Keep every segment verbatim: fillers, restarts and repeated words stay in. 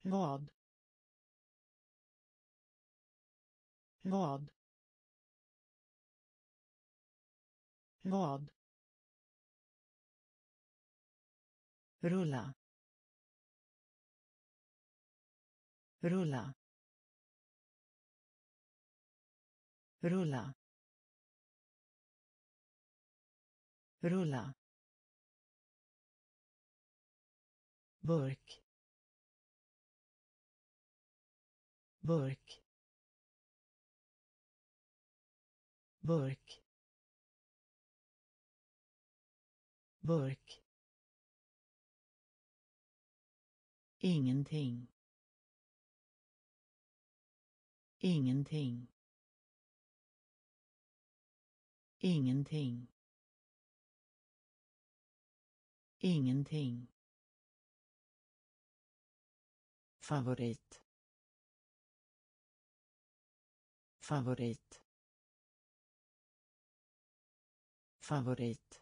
vad vad vad rulla rulla rulla rulla burk burk burk burk ingenting ingenting ingenting ingenting favorit favorit favorit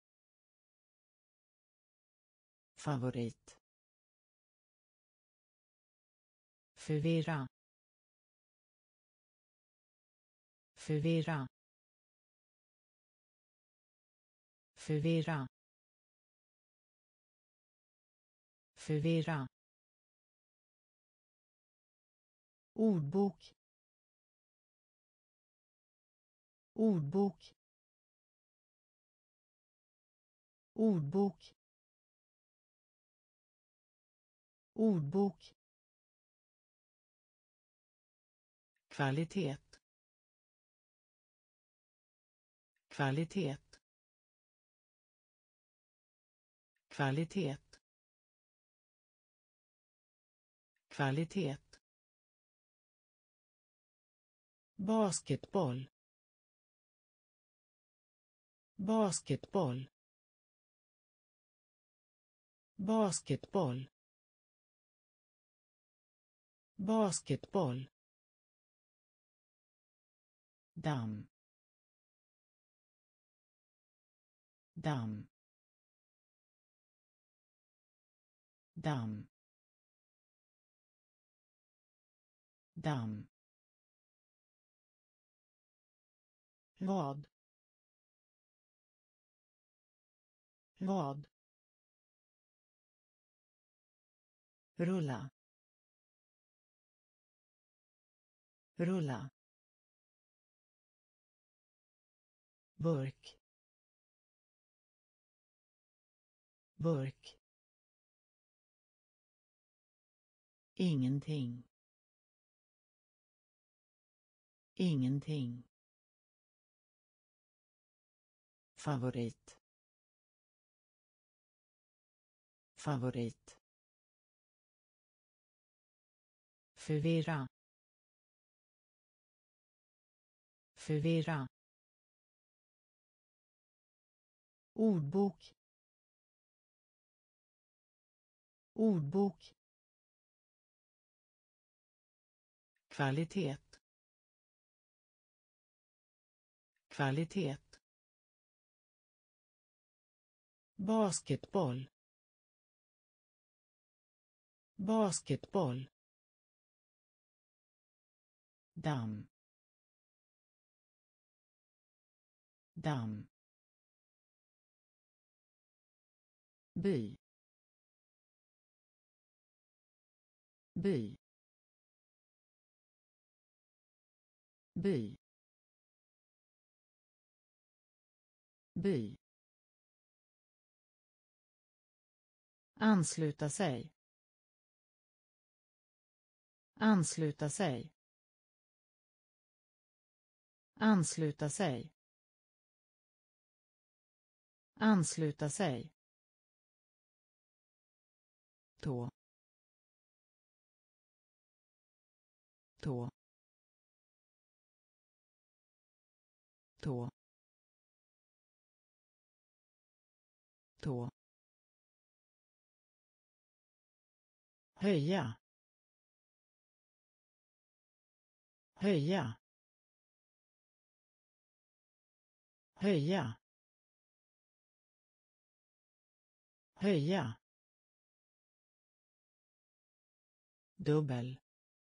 favorit förvirra förvirra förvirra förvirra ordbok ordbok ordbok ordbok kvalitet kvalitet kvalitet kvalitet basketboll basketboll basketboll basketboll damm damm damm damm vad vad rulla rulla burk burk ingenting ingenting favorit favorit förvirra förvirra ordbok ordbok kvalitet kvalitet basketboll basketboll damm damm by by by by ansluta sig ansluta sig ansluta sig ansluta sig tå tå tå tå höja höja höja höja dubbel,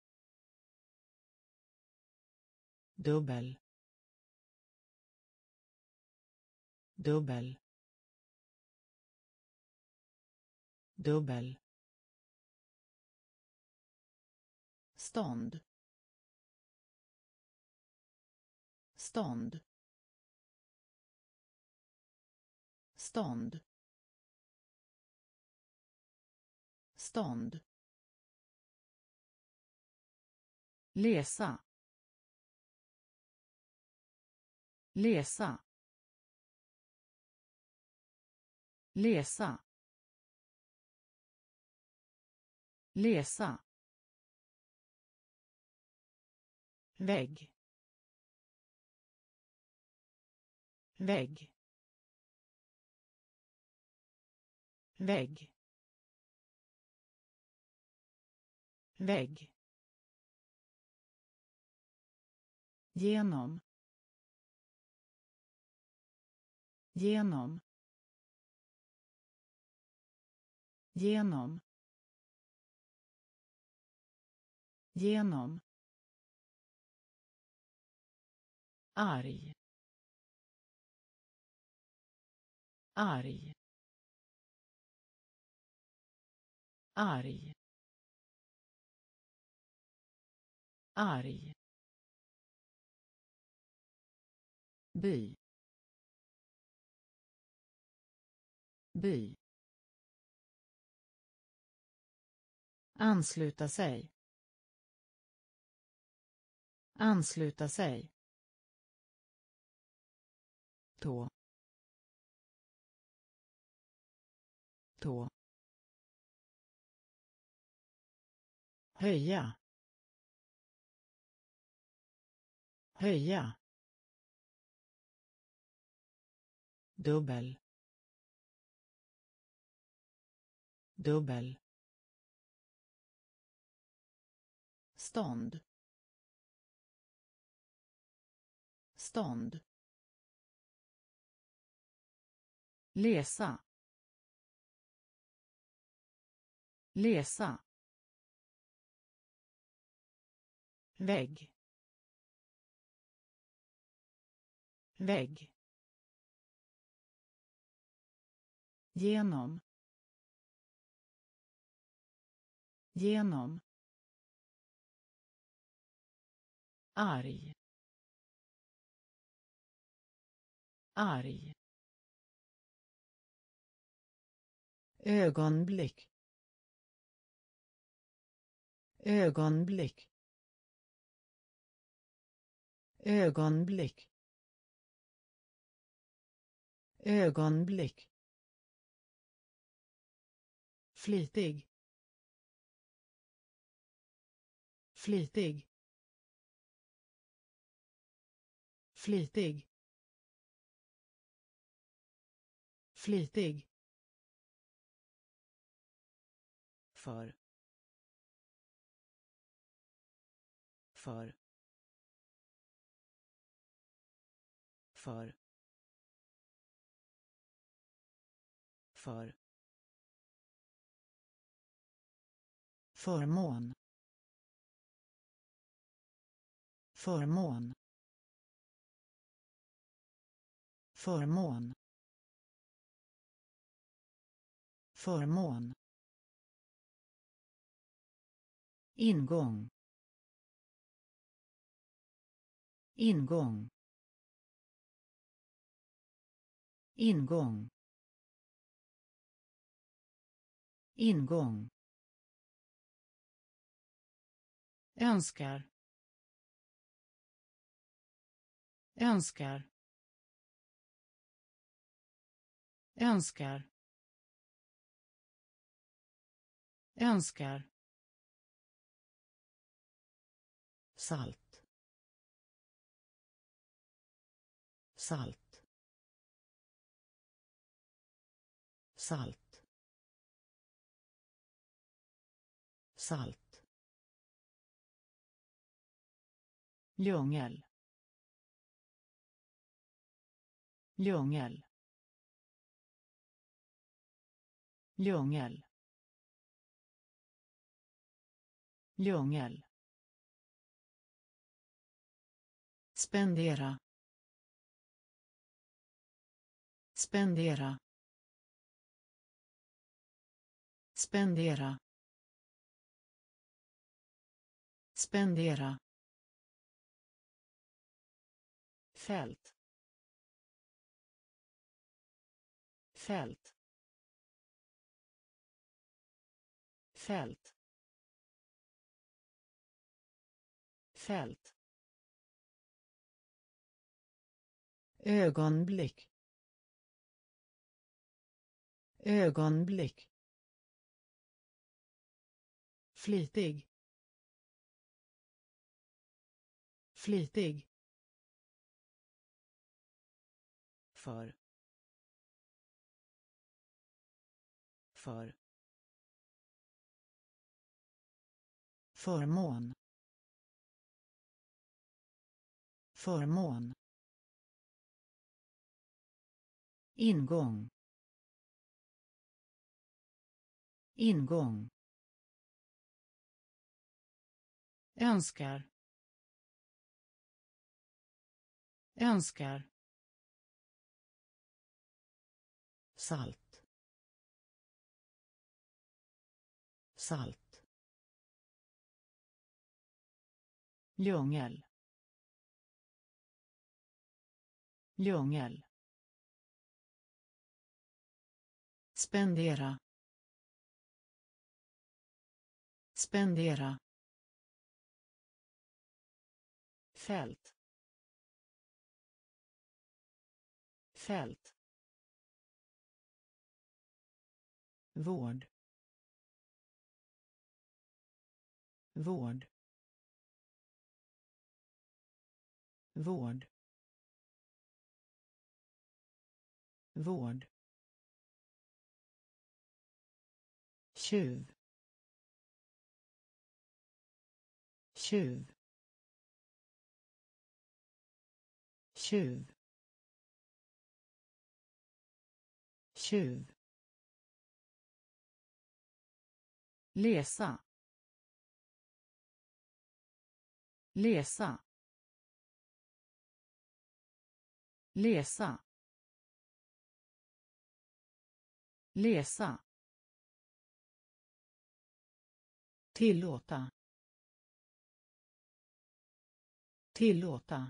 dubbel, dubbel, dubbel, stånd, stånd, stånd, stånd, läsa, läsa, läsa, läsa, vägg, vägg, vägg, vägg, genom, genom, genom, genom, arg, arg, arg, arg, by, by, ansluta sig, ansluta sig, tå, tå, höja, höja, dubbel, dubbel, stånd, stånd, läsa, läsa, vägg, vägg, genom, genom, arg, arg, ögonblick, ögonblick, ögonblick, ögonblick, flitig, flitig, flitig, flitig, för, för, för, för, förmån, förmån, förmån, förmån, ingång, ingång, ingång, ingång, önskar, önskar, önskar, önskar, salt, salt, salt, salt, djungel, djungel, djungel, djungel, spendera, spendera, spendera, spendera, fält, fält, fält, fält, ögonblick, ögonblick, flitig, flitig, för, för, förmån, förmån, ingång, ingång, önskar, önskar, salt, salt, djungel, djungel, spendera, spendera, fält, fält, vård, vård, vård, vård, tjuv, tjuv, tjuv, tjuv, läsa, läsa, läsa, läsa, tillåta, tillåta,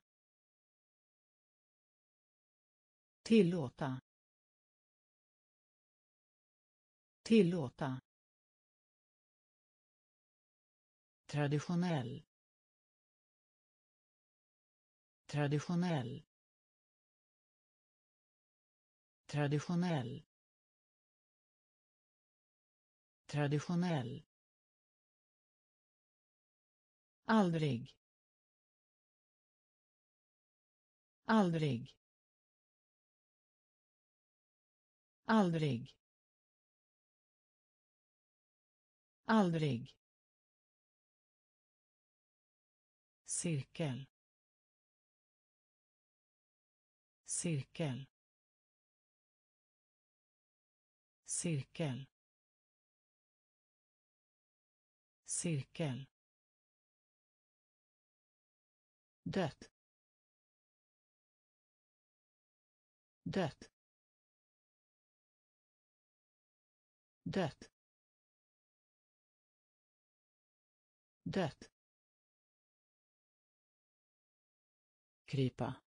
tillåta, tillåta, traditionell, traditionell, traditionell, traditionell, aldrig, aldrig, aldrig, aldrig, cirkel, cirkel, cirkel, cirkel, dött, dött, dött, dött, krypa,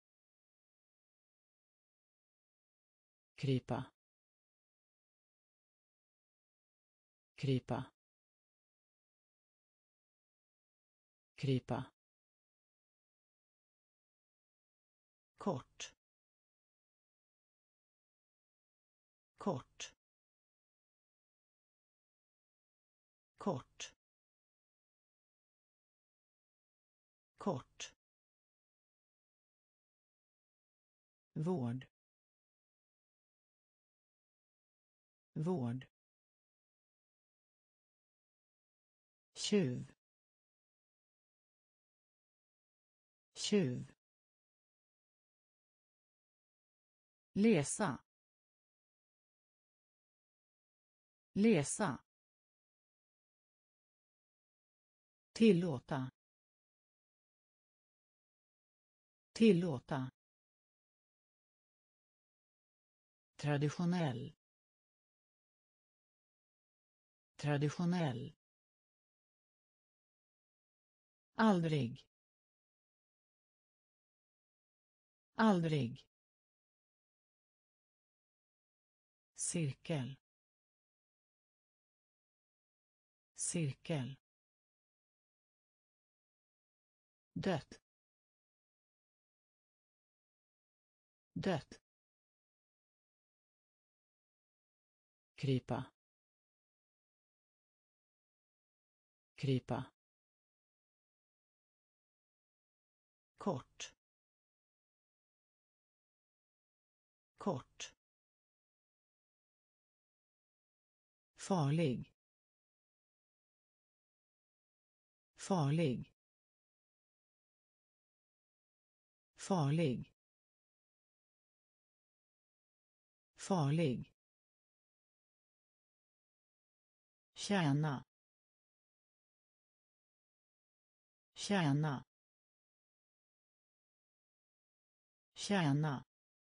krypa, krypa, krypa, kort, kort, kort, kort, vård, vård, tjuv, tjuv, läsa, läsa, Tillåta. Tillåta. Traditionell. Traditionell. Aldrig. Aldrig. Cirkel. Cirkel. Dött. Dött. Krypa. Krypa. Kort. Kort. Farlig. Farlig. Farlig. Farlig. Tjäna. Tjäna. Tjäna.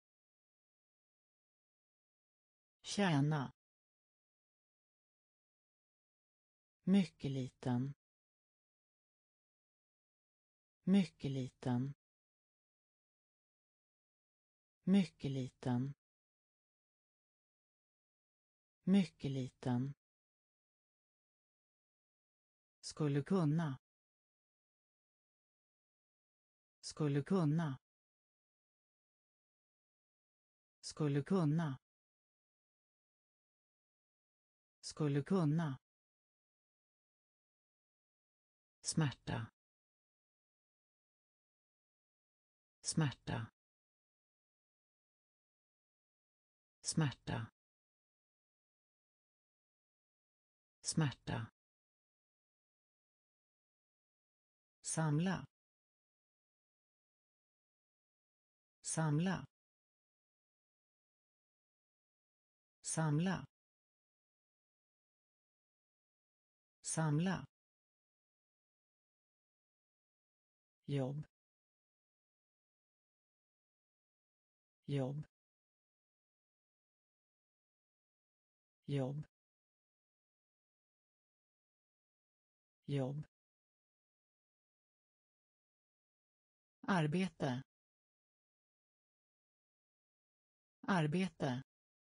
Tjäna. Mycket liten. Mycket liten. Mycket liten. Mycket liten. Skulle kunna. Skulle kunna. Skulle kunna. Skulle kunna. Smärta. Smärta. Smärta. Smärta. Samla. Samla. Samla. Samla. Jobb. Jobb. Jobb. Jobb. Arbete. Arbete.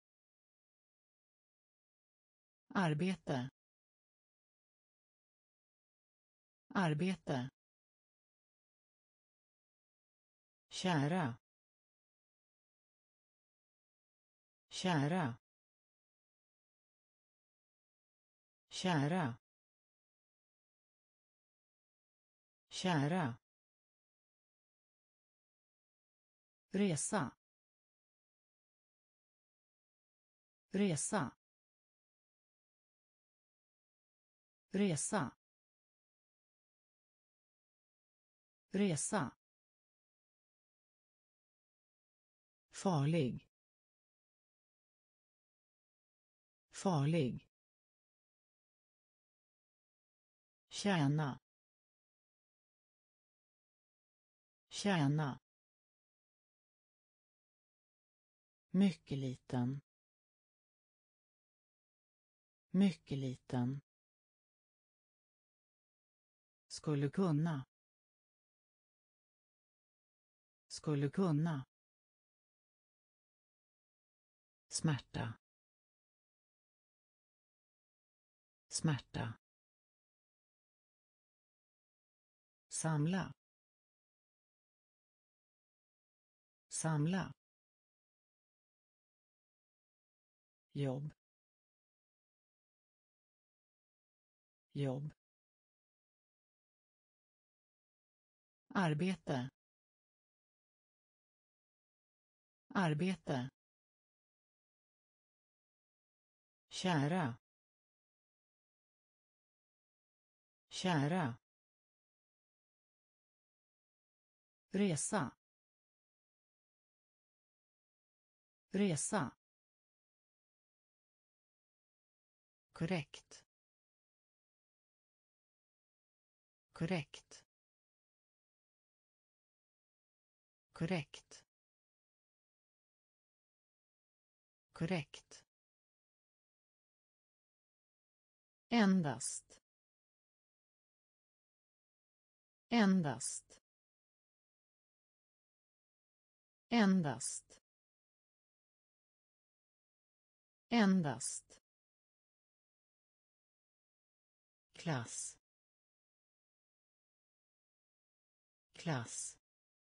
Arbete. Arbete. Kära. Kära. Kära. Kära. Resa. Resa. Resa. Resa. Farlig. Farlig. Tjäna. Tjäna. Mycket liten. Mycket liten. Skulle kunna. Skulle kunna. Smärta. Smärta. Samla. Samla. Jobb. Jobb. Arbete. Arbete. Kära. Kära. Resa. Resa. Korrekt. korrekt, korrekt, korrekt, endast, endast, endast, endast, klass, klass,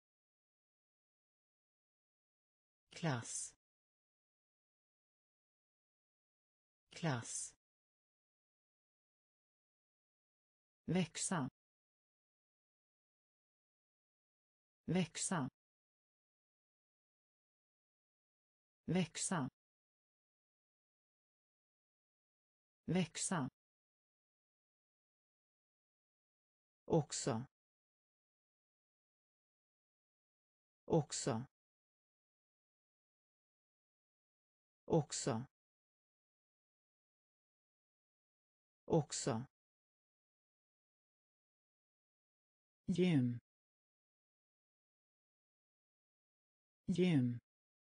klass, klass, växa, växa, växa, växa, också, också, också, också, gym, gym,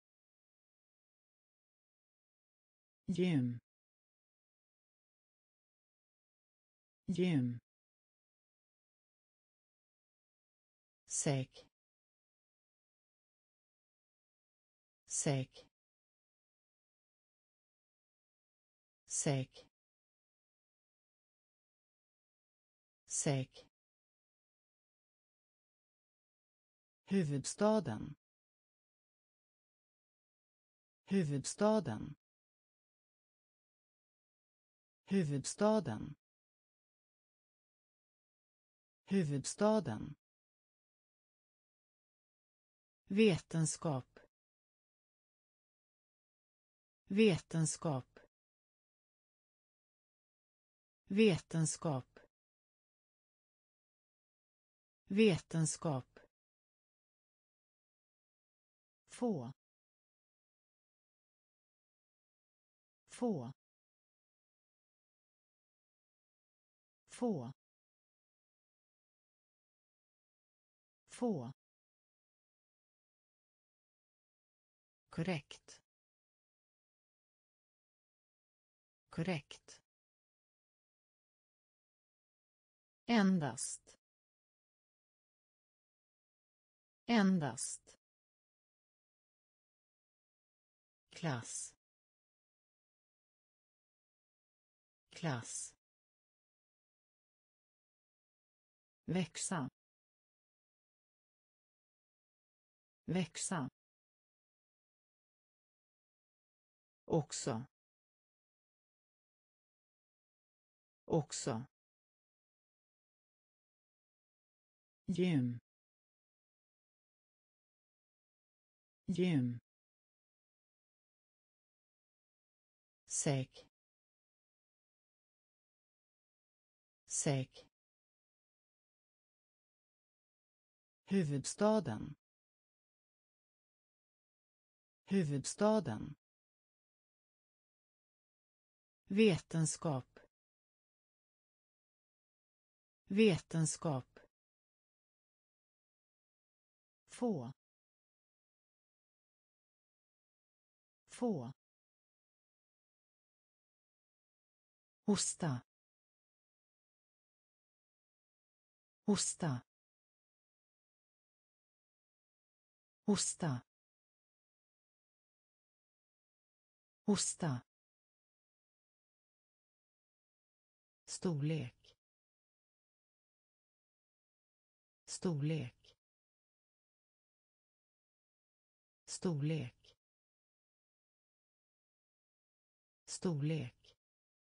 gym, gym, säk, säk, säk, säk, huvudstaden, huvudstaden, huvudstaden, huvudstaden, vetenskap, vetenskap, vetenskap, vetenskap, få, få, få, få, korrekt, korrekt, endast, endast, klass, klass, växa, växa, också, också, gym, gym, säk, säk, huvudstaden, huvudstaden, vetenskap, vetenskap, få, få, hosta, hosta, hosta, hosta, storlek, storlek, storlek, storlek,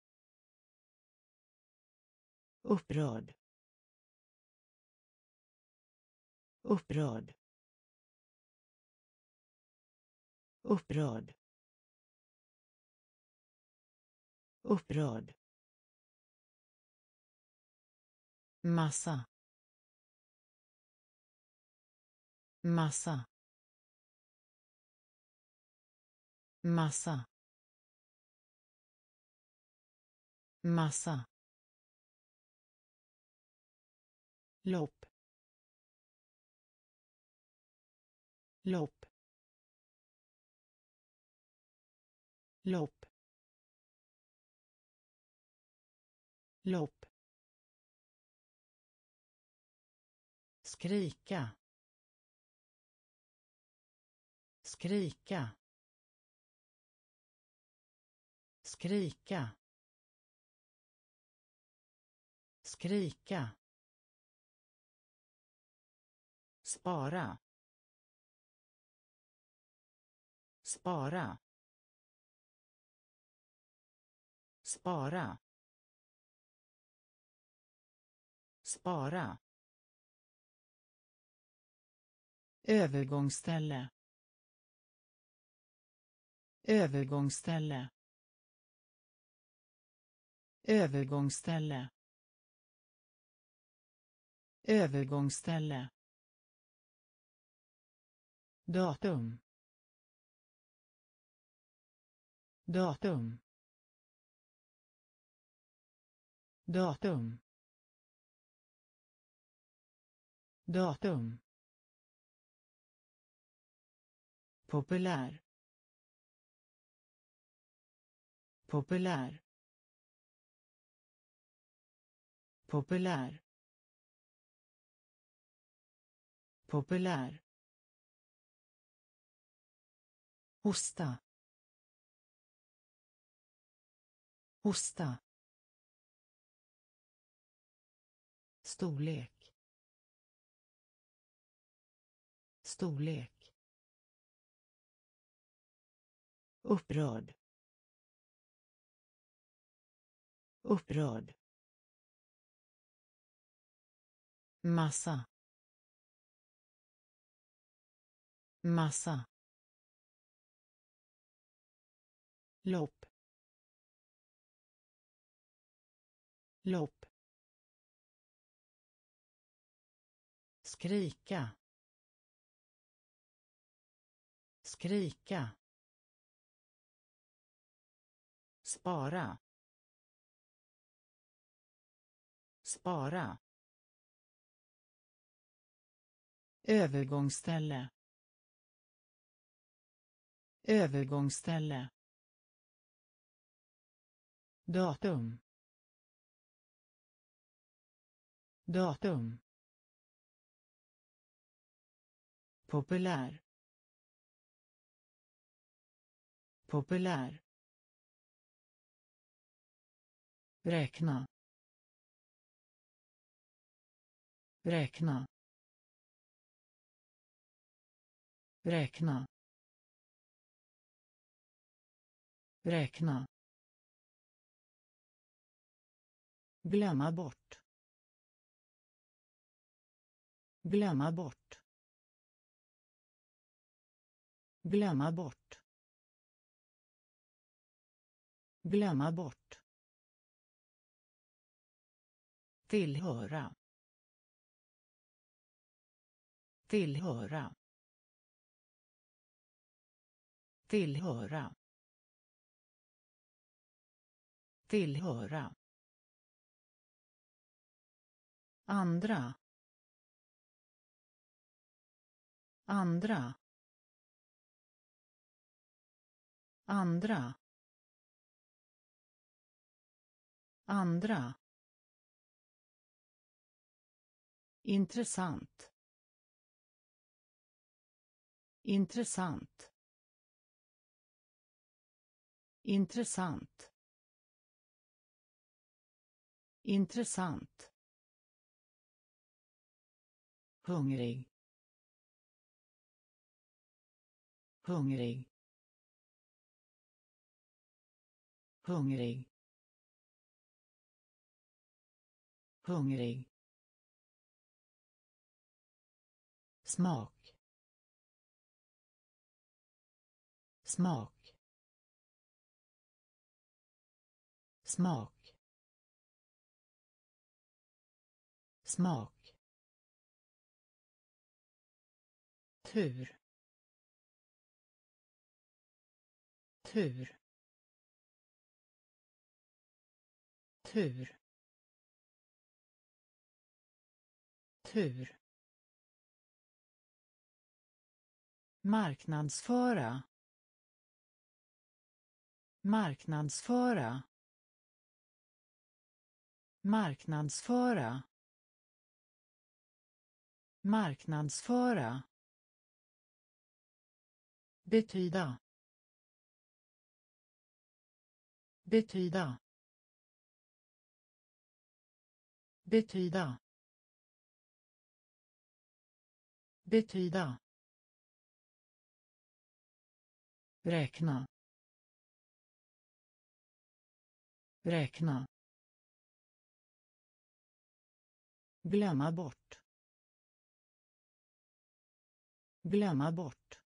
upprörd, upprörd, upprörd, upprörd, massa, massa, massa, massa, lopp, lopp, lopp, lopp, skrika, skrika, skrika, skrika, spara, spara, spara, spara, övergångsställe, övergångsställe, övergångsställe, övergångsställe, datum, datum, datum, datum, populär, populär, populär, populär, hosta, hosta, storlek, storlek, upprörd, upprörd, massa, massa, lopp, lopp, skrika, skrika, spara, spara, övergångsställe, övergångsställe, datum, datum, populär, populär, räkna, räkna, räkna, räkna, glömma bort, glömma bort, glömma bort, glömma bort, tillhöra, tillhöra, tillhöra, tillhöra, andra, andra, andra, andra, intressant, intressant, intressant, intressant, hungrig, hungrig, hungrig, hungrig, smak, smak, smak, smak, tur, tur, tur, tur, marknadsföra, marknadsföra, marknadsföra, marknadsföra, betyda, betyda, betyda, betyda, räkna, räkna, glömma bort, glömma bort,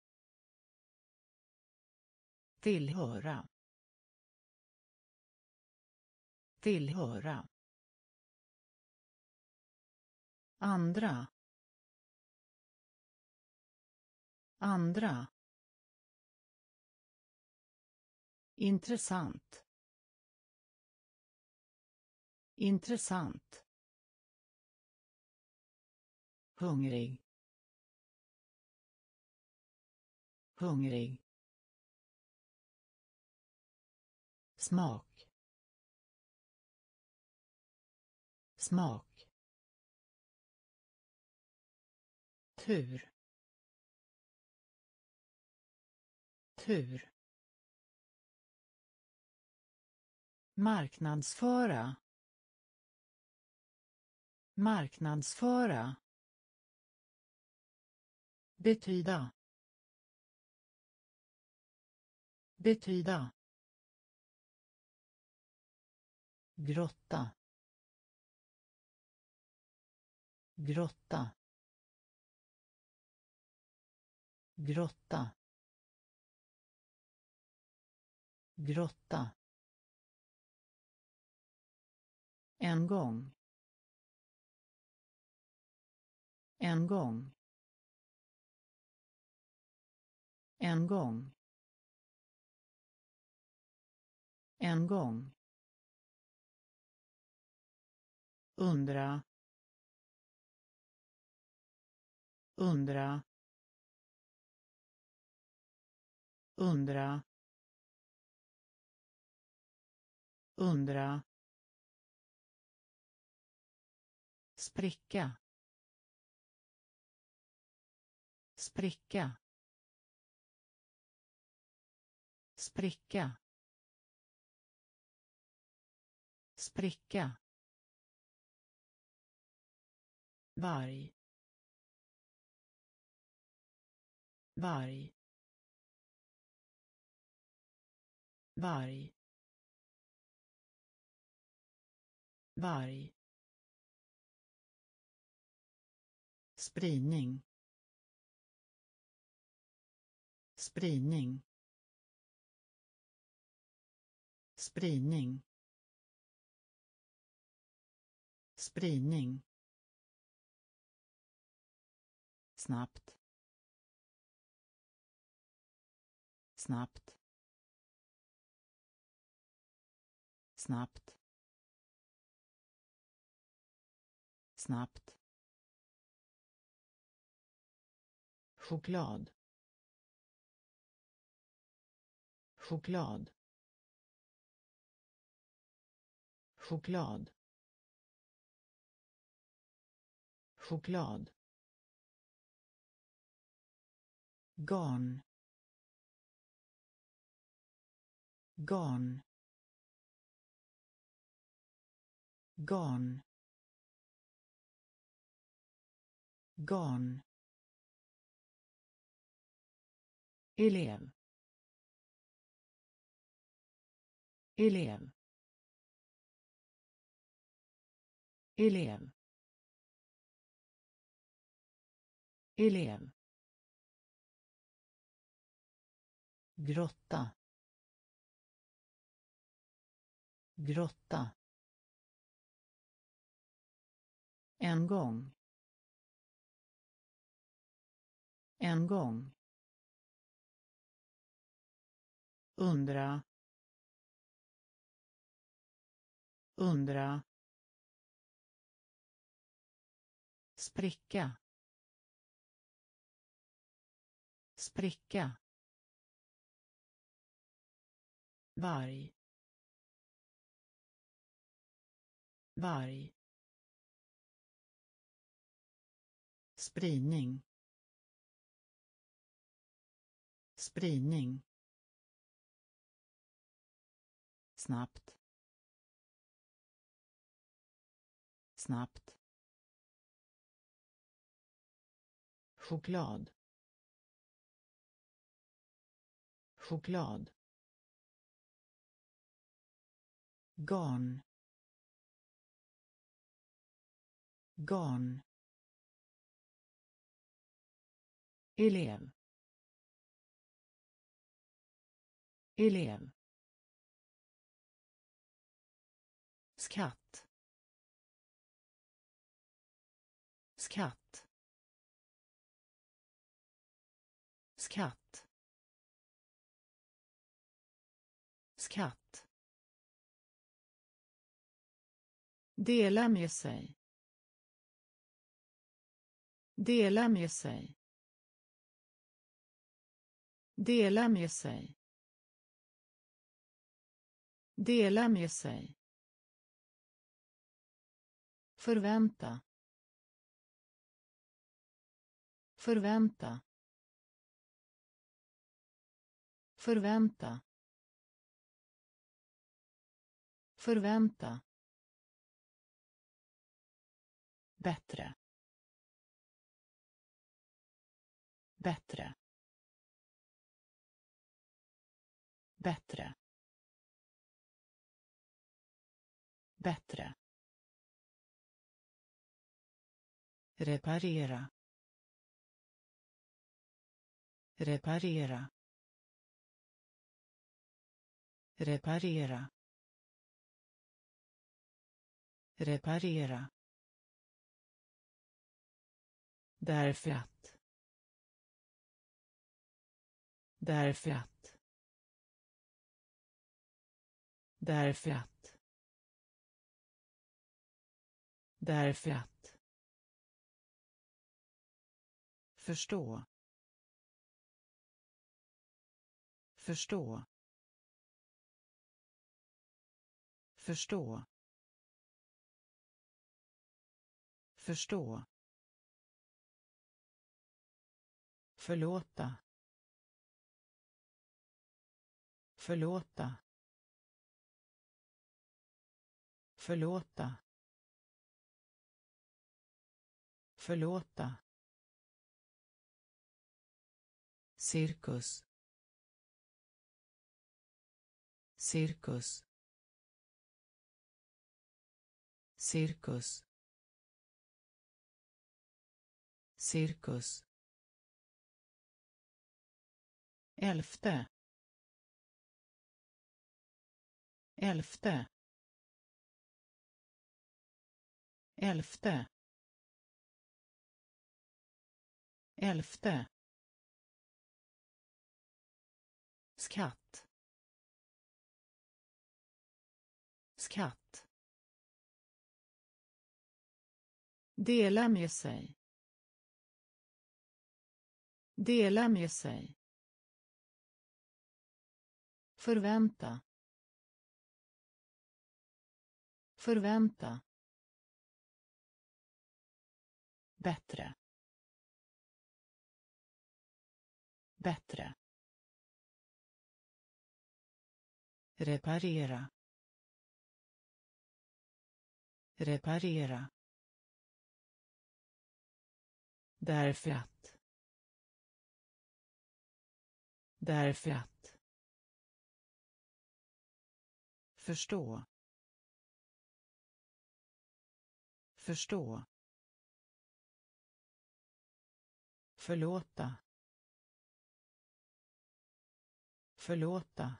tillhöra, tillhöra, andra, andra, intressant, intressant, hungrig, hungrig, smak, smak, tur, tur, marknadsföra, marknadsföra, betyda, betyda, grotta, grotta, grotta, grotta, en gång, en gång, en gång, en gång, undra, undra, undra, undra, spricka, spricka, spricka, spricka, varg, varg, varg, varg, spridning, spridning, spridning, spridning, snabbt, snabbt, snabbt, snabbt, choklad, choklad, choklad, choklad, garn, garn, garn, garn, elev, elev, elev, elev, grotta, grotta, en gång, en gång, undra, undra, spricka, spricka, varg, varg, spridning, spridning, snabbt, snabbt, choklad, choklad, garn, garn, elev, elev, skatt, skatt, skatt, skatt, dela med sig, dela med sig, dela med sig, dela med sig, förvänta, förvänta, förvänta, förvänta, bättre, bättre, bättre, bättre, reparera, reparera, reparera, reparera, därför att, därför att, därför att, därför att, förstå, förstå, förstå, förstå, förlåta, förlåta, förlåta, förlåta, cirkus, cirkus, cirkus, cirkus, elfte, elfte, elfte, elfte, skatt, skatt, dela med sig, dela med sig, förvänta, förvänta, bättre, bättre, reparera, reparera, därför att, därför att, förstå, förstå, förlåta, förlåta,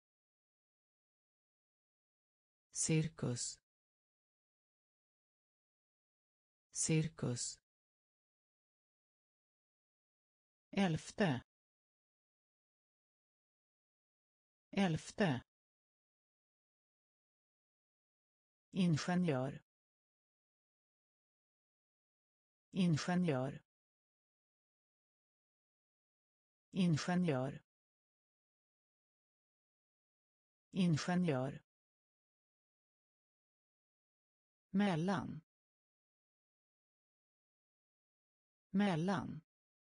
cirkus, cirkus, elfte, elfte, ingenjör, ingenjör, ingenjör, ingenjör, mellan, mellan,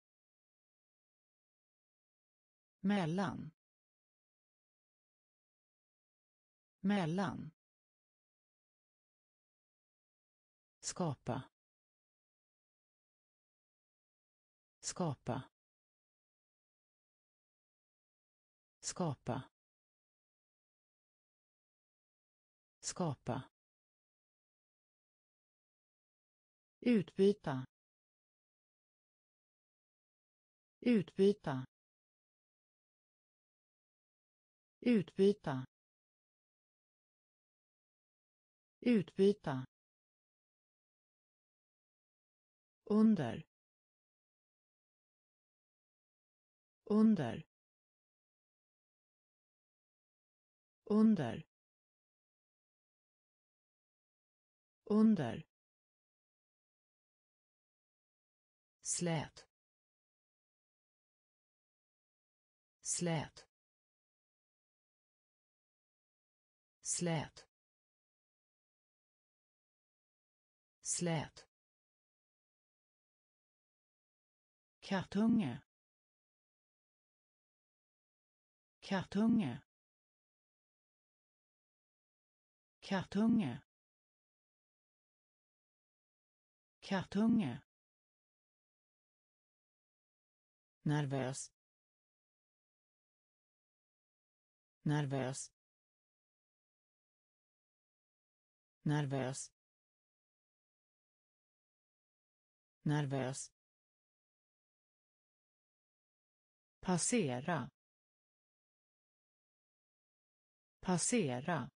mellan, mellan, skapa, skapa, skapa, skapa, utbyta, utbyta, utbyta, utbyta, under, under, under, under, slät, slät, slät, slät, kartunge, kartunge, kartunge, kartunge, nervös, nervös, nervös, nervös, passera, passera,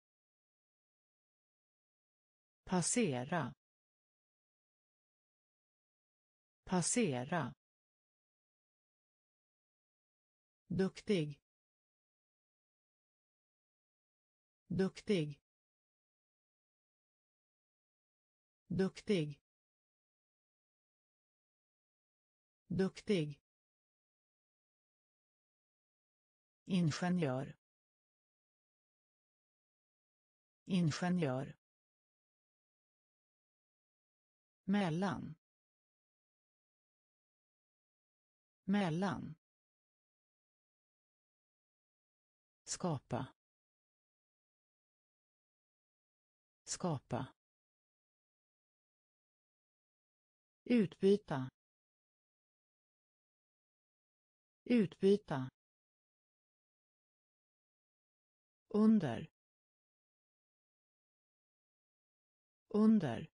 passera, passera, duktig, duktig, duktig, duktig, ingenjör, ingenjör, mellan, mellan, skapa, skapa, utbyta, utbyta, under, under,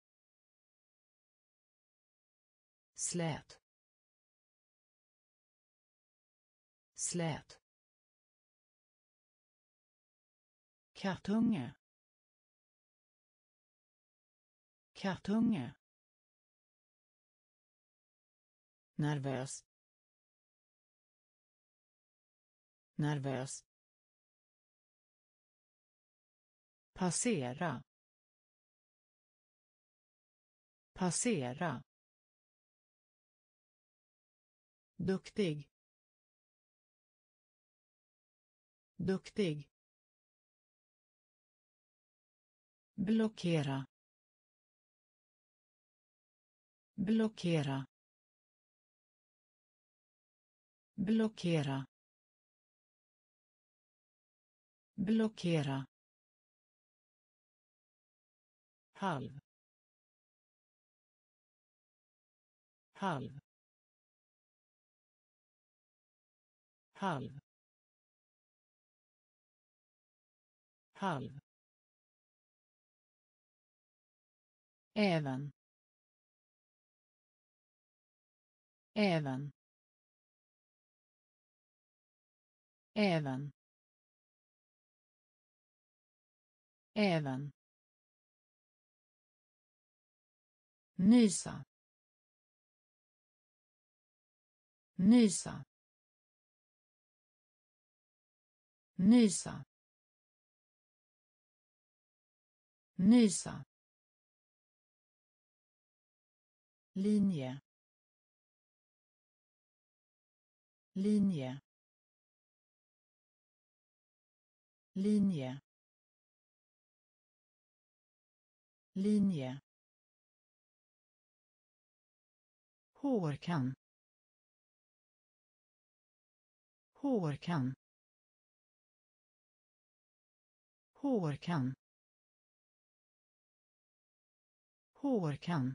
slät, slät, kartunge, kartunge, nervös, nervös, passera, passera, duktig, duktig, blockera, blockera, blockera, blockera, halv, halv, halv, halv, även, även, även, även, nysa, nysa, nysa, nysa, linje, linje, linje, linje, hårkam, hårkam, hårkam, hårkam,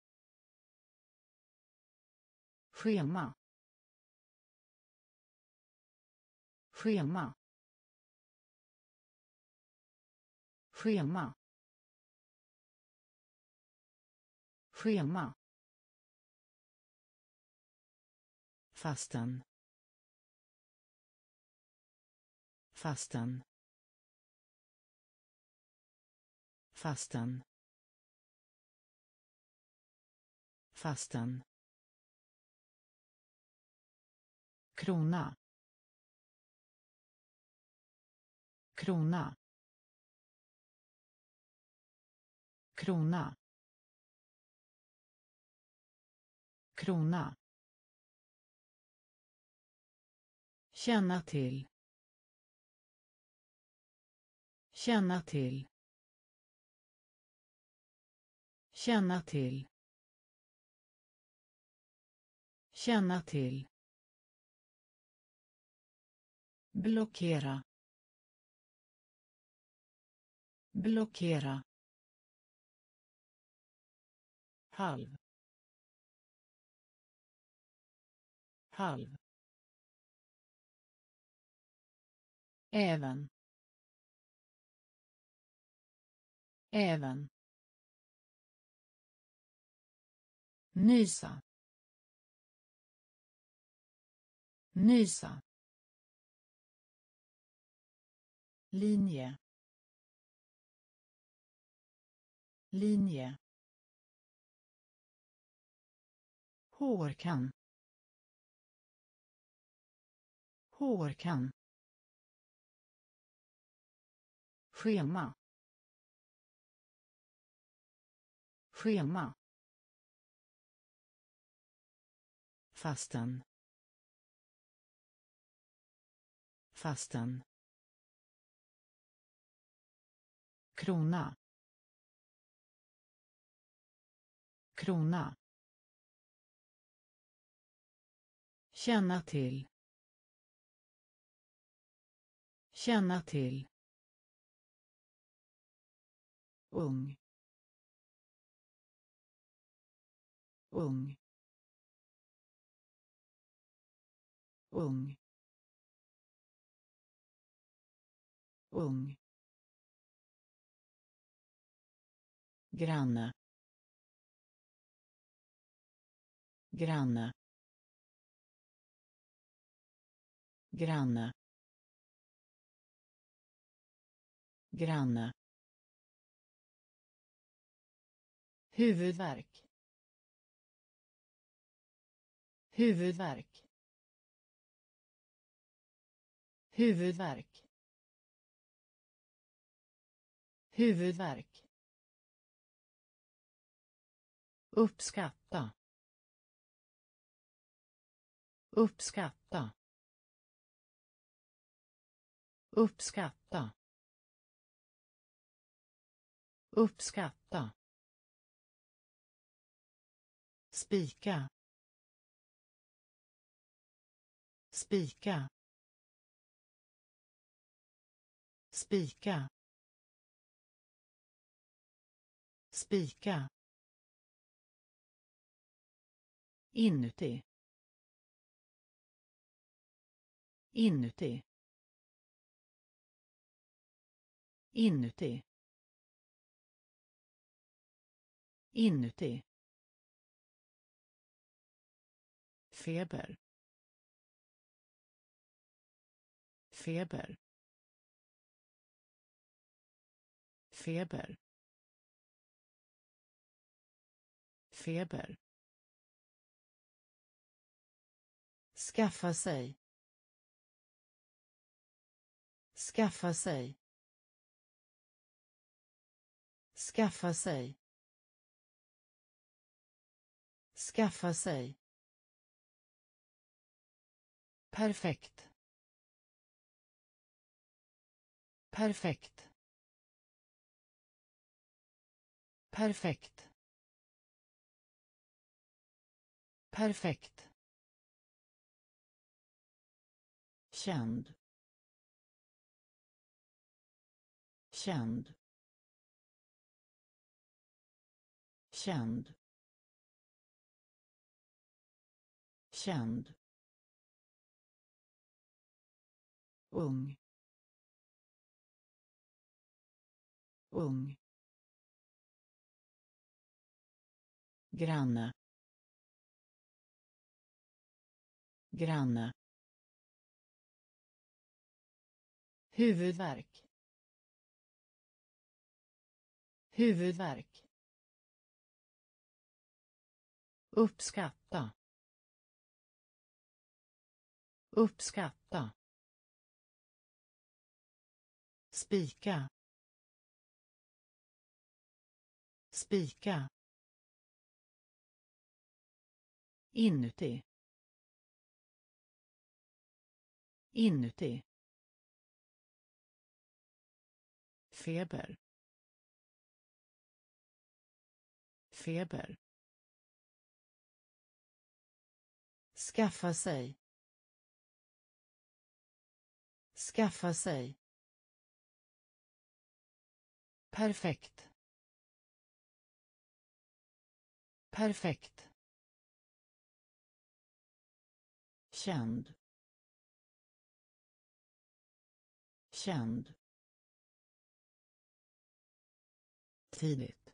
schema, schema, schema, schema, fastan, fastan, fastan, fastan, krona, krona, krona, krona, känna till, känna till, känna till, känna till, blockera, blockera, halv, halv, även, även, nysa, nysa, linje, linje, hårkam, hårkam, schema, schema, fastan, fastan, krona, krona, känna till, känna till, ung, ung, ung, ung, granne, granne, granne, granne, huvudvärk, huvudvärk, huvudvärk, huvudvärk, uppskatta, uppskatta, uppskatta, uppskatta, spika, spika, spika, spika, inuti, inuti, inuti, inuti, feber, feber, feber, feber, skaffa sig, skaffa sig, skaffa sig, Skaffa sig. Perfekt. Perfekt. Perfekt. Perfekt. Känd. Känd. Känd. Känd. Ung. Ung. Granne. Granne. Huvudvärk. Huvudvärk. Uppskatta. Uppskatta. Spika. Spika. Inuti. Inuti. Feber. Feber. Skaffa sig. Skaffa sig. Perfekt. Perfekt. Känd. Känd. Tidigt.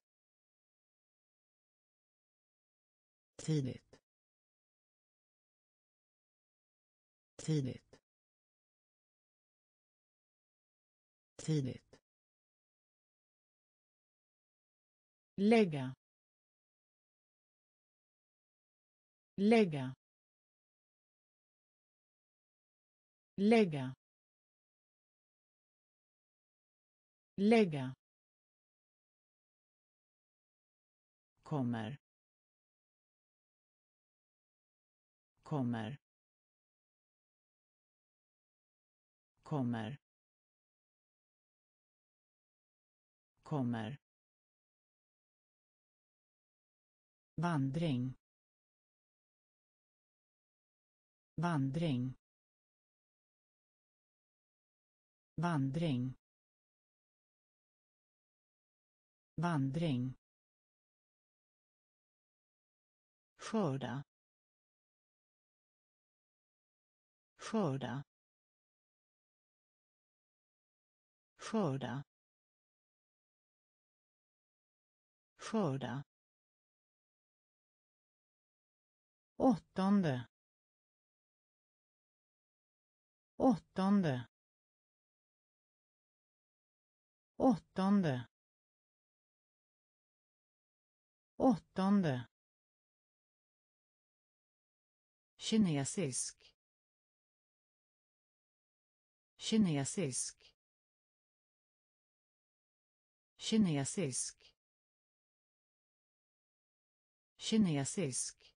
Tidigt. Tidigt. Tidigt. Lägga. Lägga. Lägga. Lägga. Kommer. Kommer. Kommer. Kommer. Vandring. Vandring. Vandring. Vandring. Skörda. Skörda. Skörda. Skörda. Åttonde. Åttonde. Åttonde. Åttonde. Kinesisk. Kinesisk. Kinesisk. Kinesisk.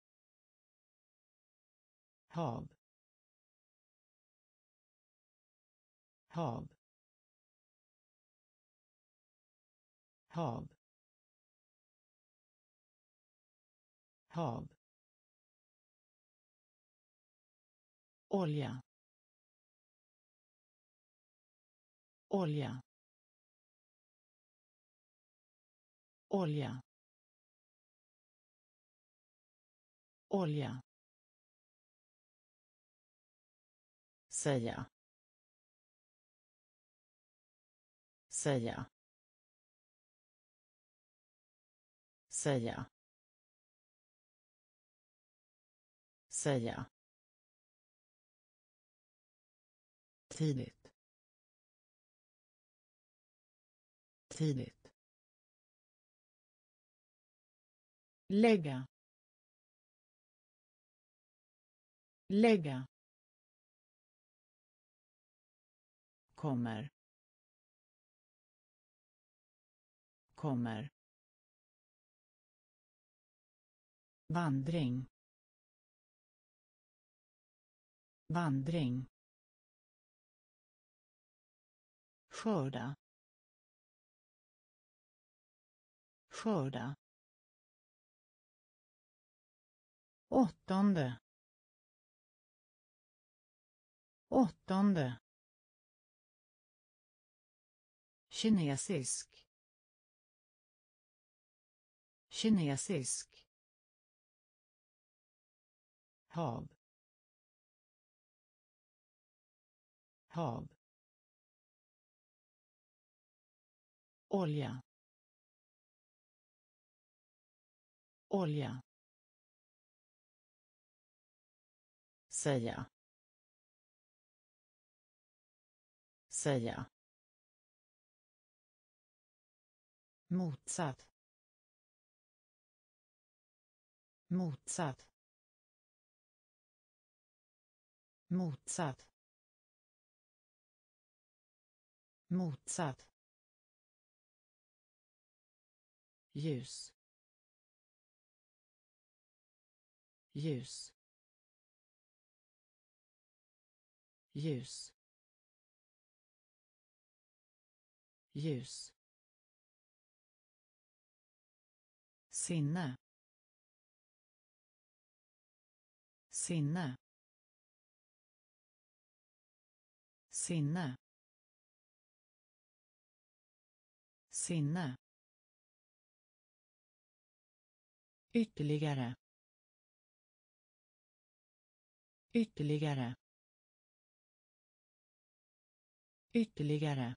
Hav. Hav. Hav. Hav. Olja. Olja. Olja. Olja. Säga. Säga. Säga. Säga. Tidigt. Tidigt. Lägga. Lägga. Kommer. Kommer. vandring, vandring, skörda, skörda, åttonde, åttonde, kinesisk, kinesisk, hav, hav, olja, olja, säga, säga, motsatt, motsatt, motsatt, motsatt, ljus, ljus, ljus, ljus, sinne, sinne, sinne, sinne, ytterligare, ytterligare, ytterligare,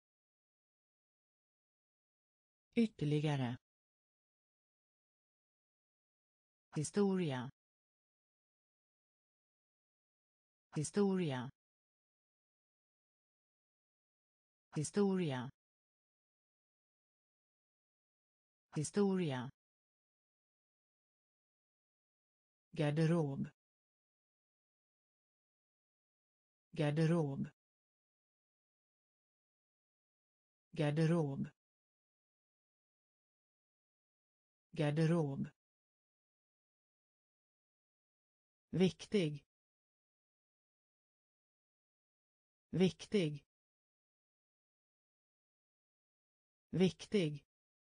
ytterligare, historia, historia, historia, historia, garderob, garderob, garderob, garderob, viktig, viktig, viktig,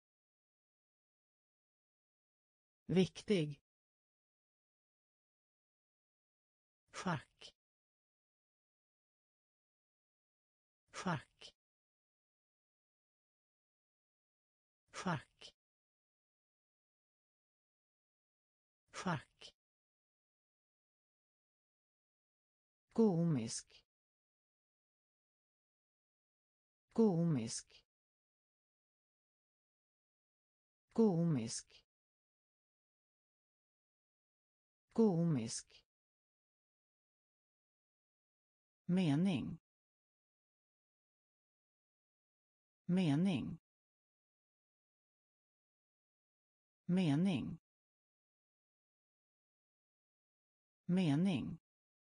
viktig, schack, schack, schack, schack, komisk, komisk, komisk, komisk, mening, mening, mening, mening,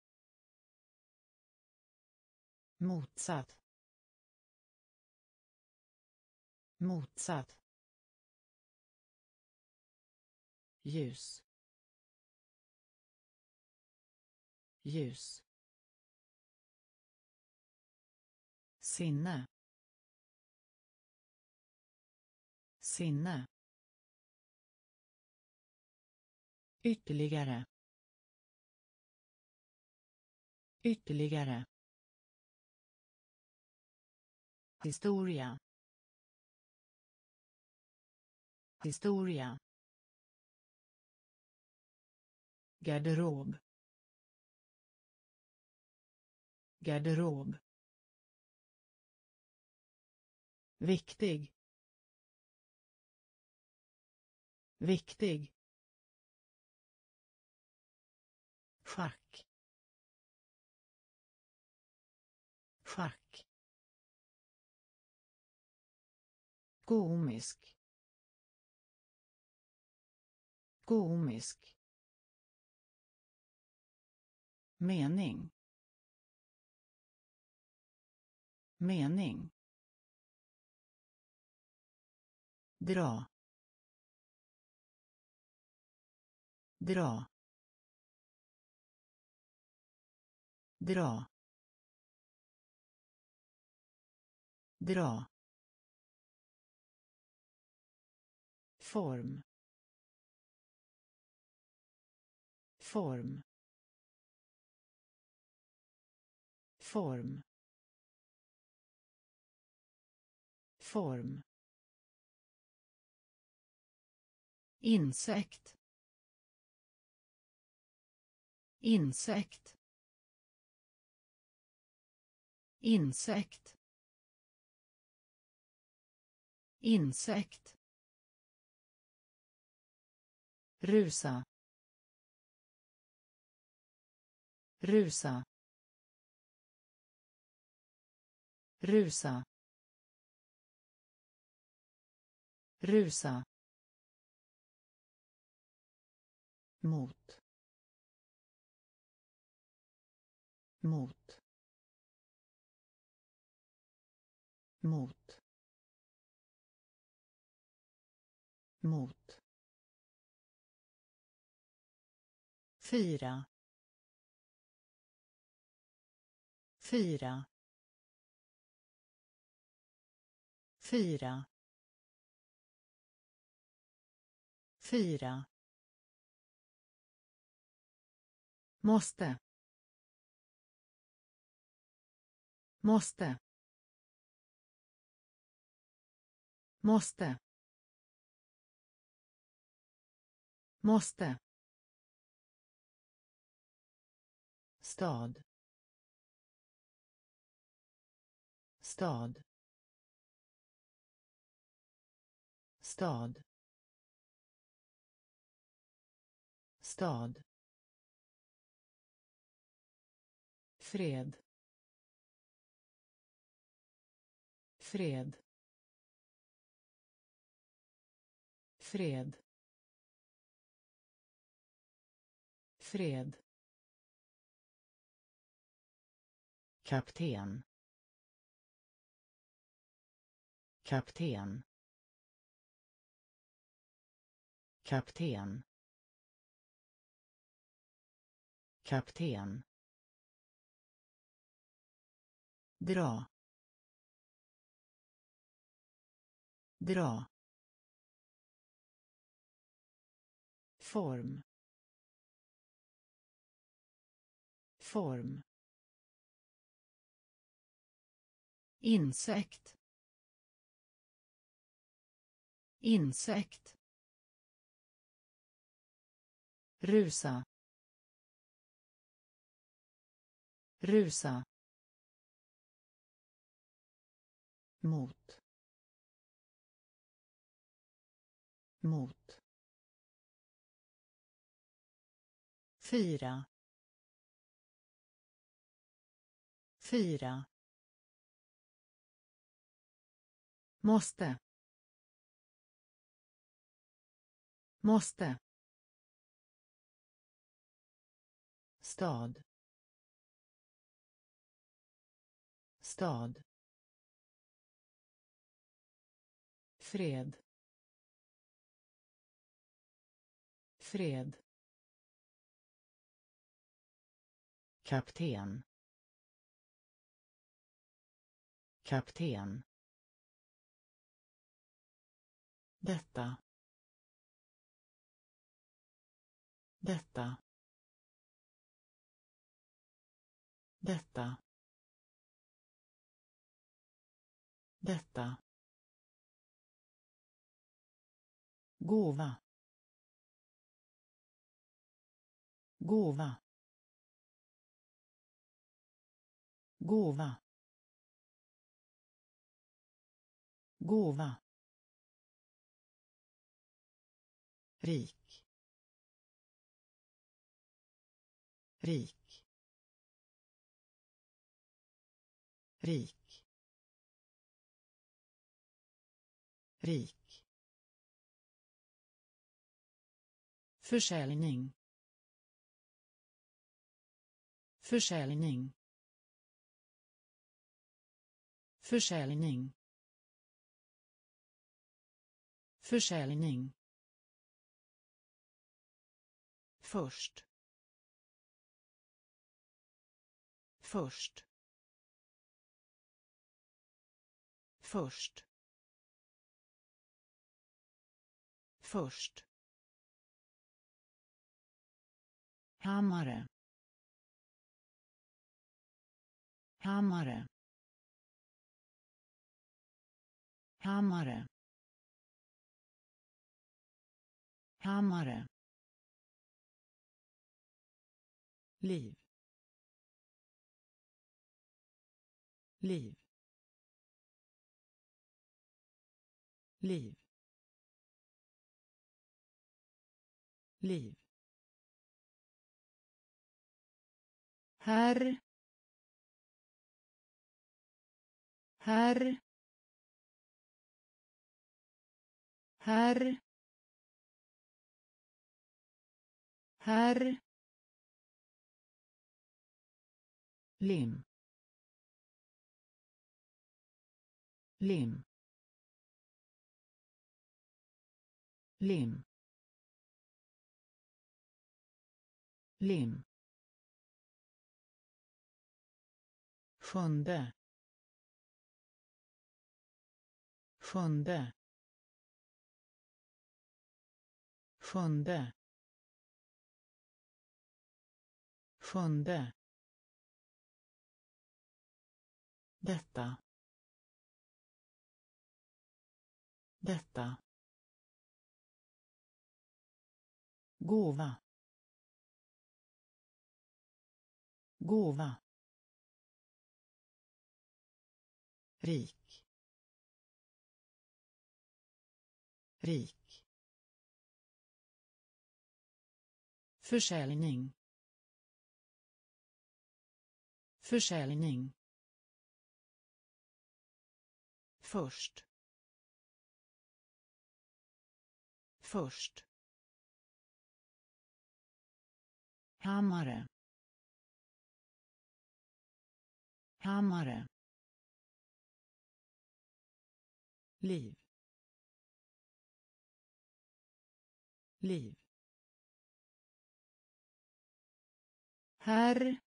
motsatt, motsatt, ljus, ljus, sinne, sinne, ytterligare, ytterligare, historia, historia, garderob, garderob, viktig, viktig, schack, schack, komisk, komisk, mening, mening, dra, dra dra dra form form form form insekt insekt insekt insekt rusa rusa rusa rusa mot mot mot mot fyra fyra fyra fyra måste måste måste måste stad stad stad stad fred fred fred fred kapten kapten kapten kapten dra dra form form insekt insekt rusa rusa mot mot fyra fyra måste måste stad stad fred fred kapten kapten detta detta detta detta gåva gåva gåva gåva rik rik rik rik försäljning försäljning försäljning försäljning Först. Först. Först. Först. Hammare. Hammare. Hammare. Hammare. Liv. Liv. Liv. Liv. Herr. Herr. Herr. Herr. Lim. Lim. Lim. Lim. Sjunde. Sjunde. Sjunde. Sjunde. Detta. Detta. Gåva. Gåva. Rik. Rik. Försäljning. Försäljning. Först. Först. Hammare. Hammare. Liv. Liv. Herr.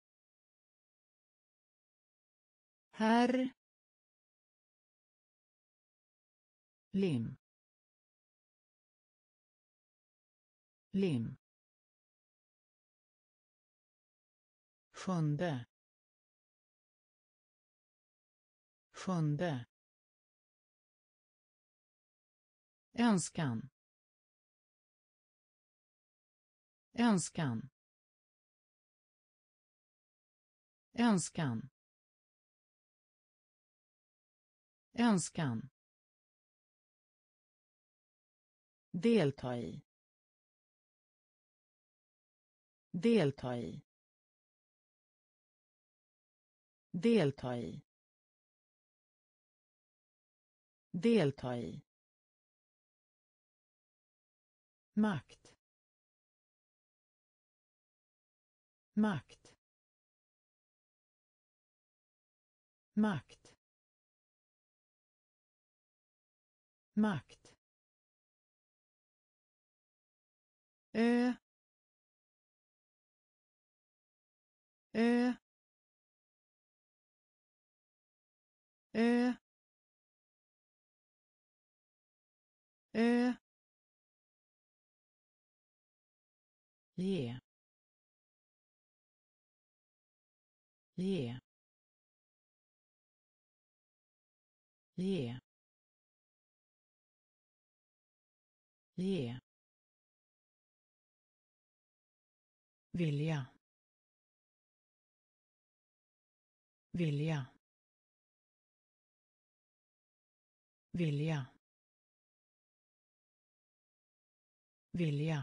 Herr. Lim. Lim. Sjunde. Sjunde. Önskan. Önskan. Önskan. Önskan. Delta i. Delta i. Delta i. Delta i. Makt. Makt. Makt. Makt. Ö. Ö. Ö. Ö. Ge. Ge. Ge. Ge. Vilja. Vilja. Vilja. Vilja.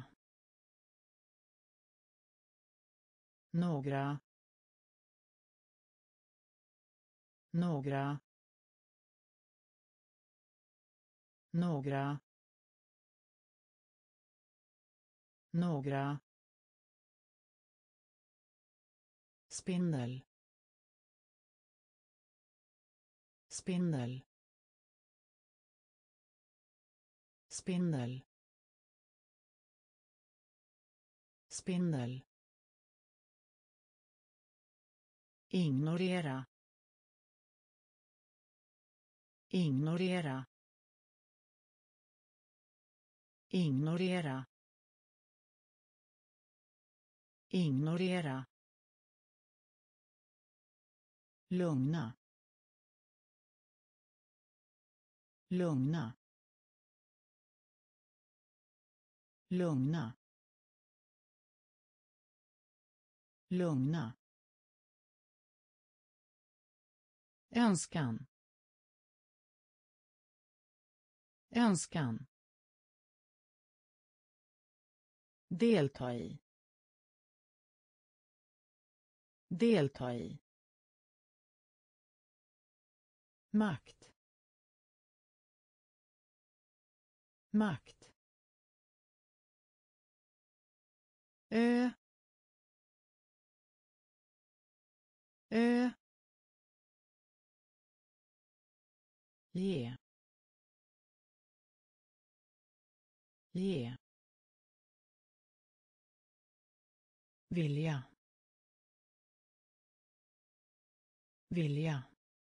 Några. Några. Några. Några. Spindel. Spindel. Spindel. spindel, ignorera, ignorera, ignorera, ignorera, lugna, lugna, lugna, lugna, önskan, önskan, delta i, delta i, makt, makt, ö, ö, ge, ge, vilja, vilja,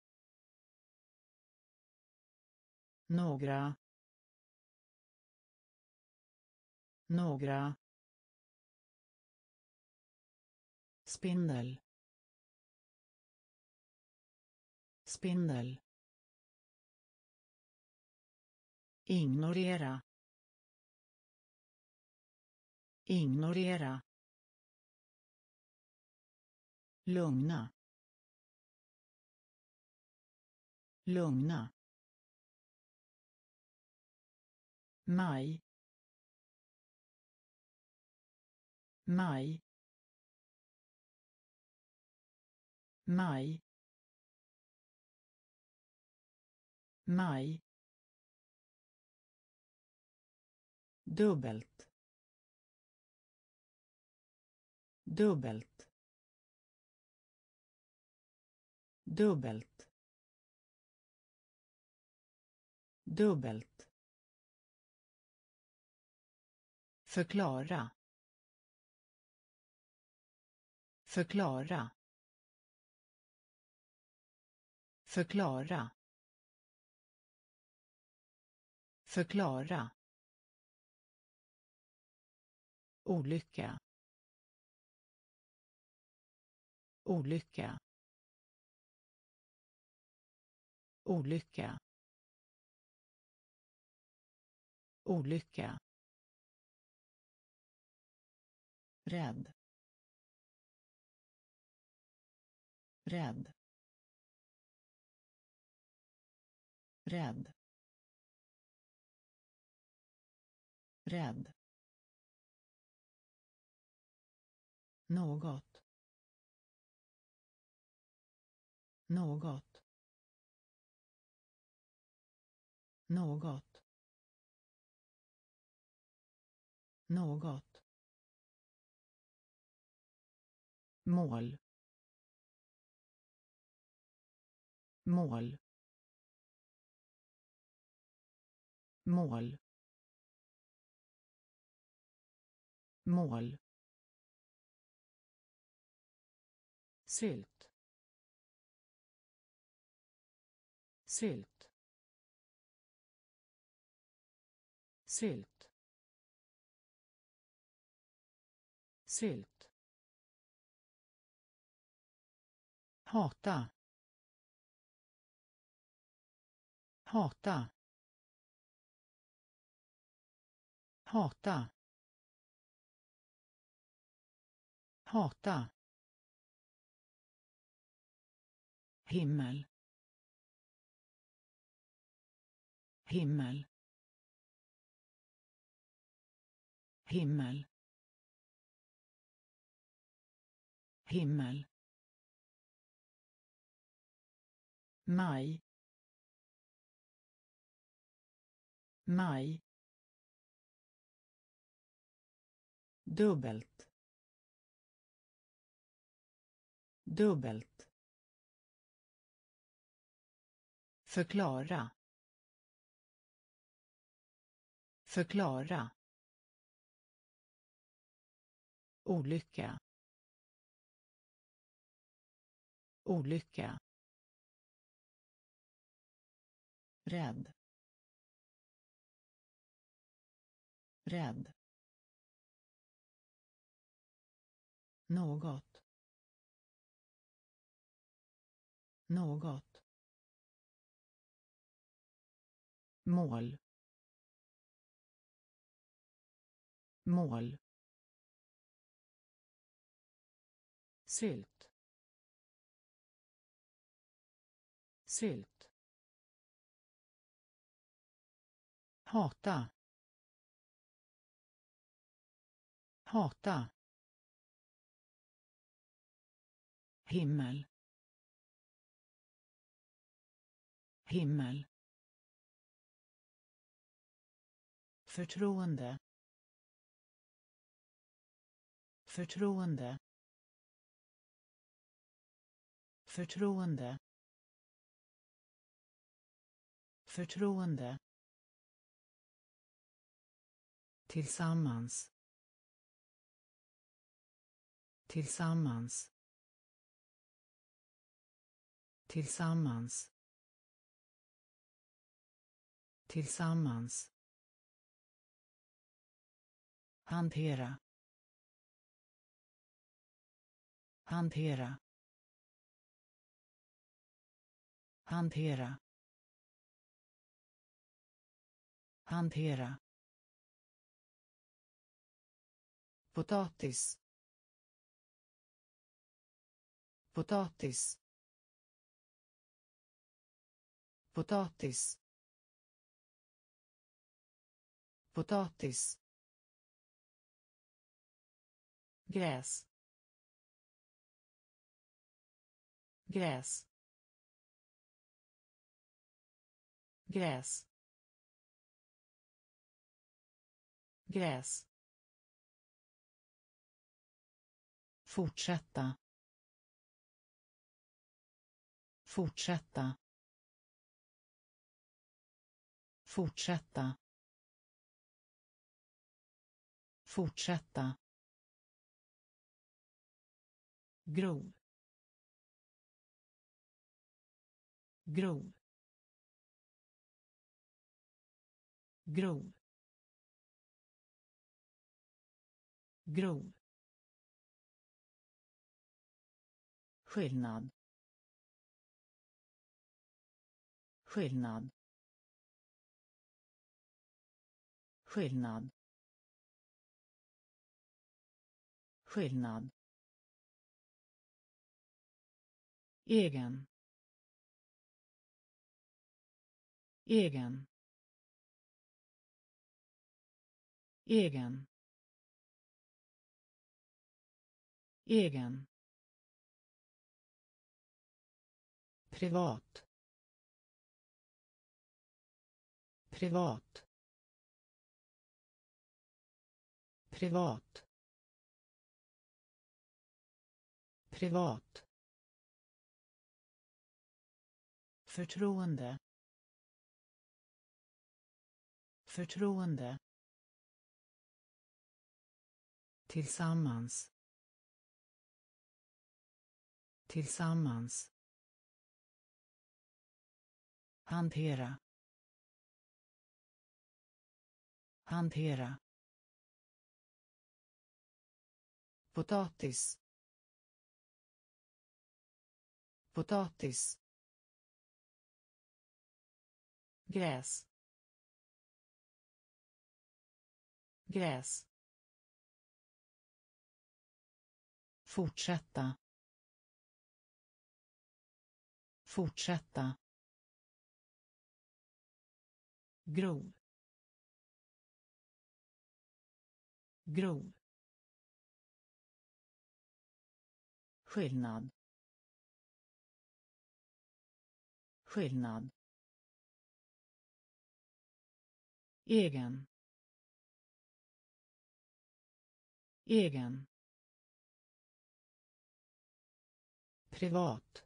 några, några, spindel, spindel, ignorera, ignorera, lugna, lugna, maj, maj, maj, maj, dubbelt, dubbelt, dubbelt, dubbelt, förklara, förklara, förklara, förklara, olycka, olycka, olycka, olycka, rädd, rädd, rädd, rädd, något, något, något, något, mål, mål, mål, mål, sylt, sylt, sylt, sylt, hata, hata, hata, hata, himmel, himmel, himmel, himmel, maj, maj, dubbelt, dubbelt, förklara, förklara, olycka, olycka, rädd, rädd, något, något, mål, mål, sylt, sylt, hata, hata, himmel, himmel, förtroende, förtroende, förtroende, förtroende, tillsammans, tillsammans, tillsammans, tillsammans, hantera, hantera, hantera, hantera, potatis, potatis, potatis, potatis, gräs, gräs, gräs, gräs, fortsätta, fortsätta, fortsätta, fortsätta, grov, grov, grov, grov, skillnad, skillnad, skillnad, skillnad, egen, egen, egen, egen, privat, privat, privat, privat, förtroende, förtroende, tillsammans, tillsammans, hantera, hantera, potatis, potatis, gräs, gräs, fortsätta, fortsätta, grov, grov, skillnad, skillnad, egen, egen, privat,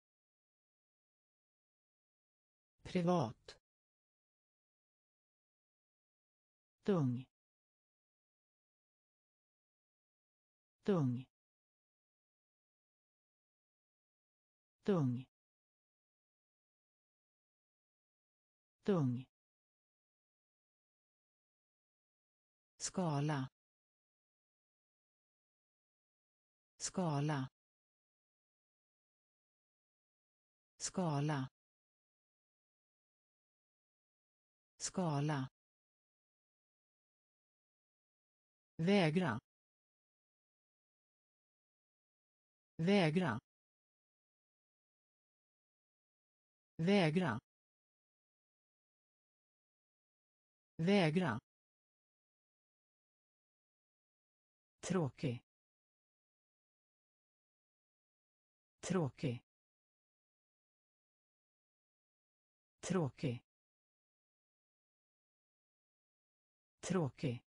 privat, tung, tung tung tung skala skala skala skala vägra vägra vägra vägra tråkig tråkig tråkig tråkig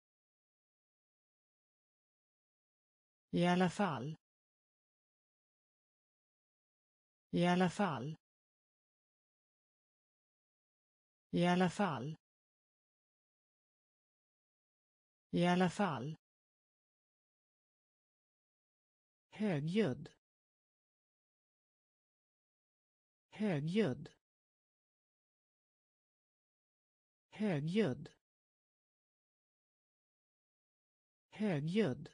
i alla fall i alla fall i alla fall i alla fall högljudd högljudd högljudd högljudd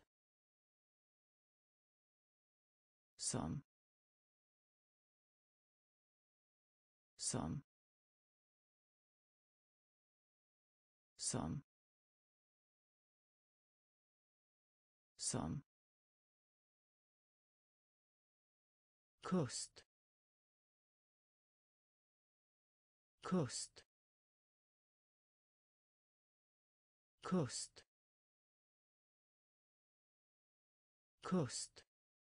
som som som som kust kust kust kust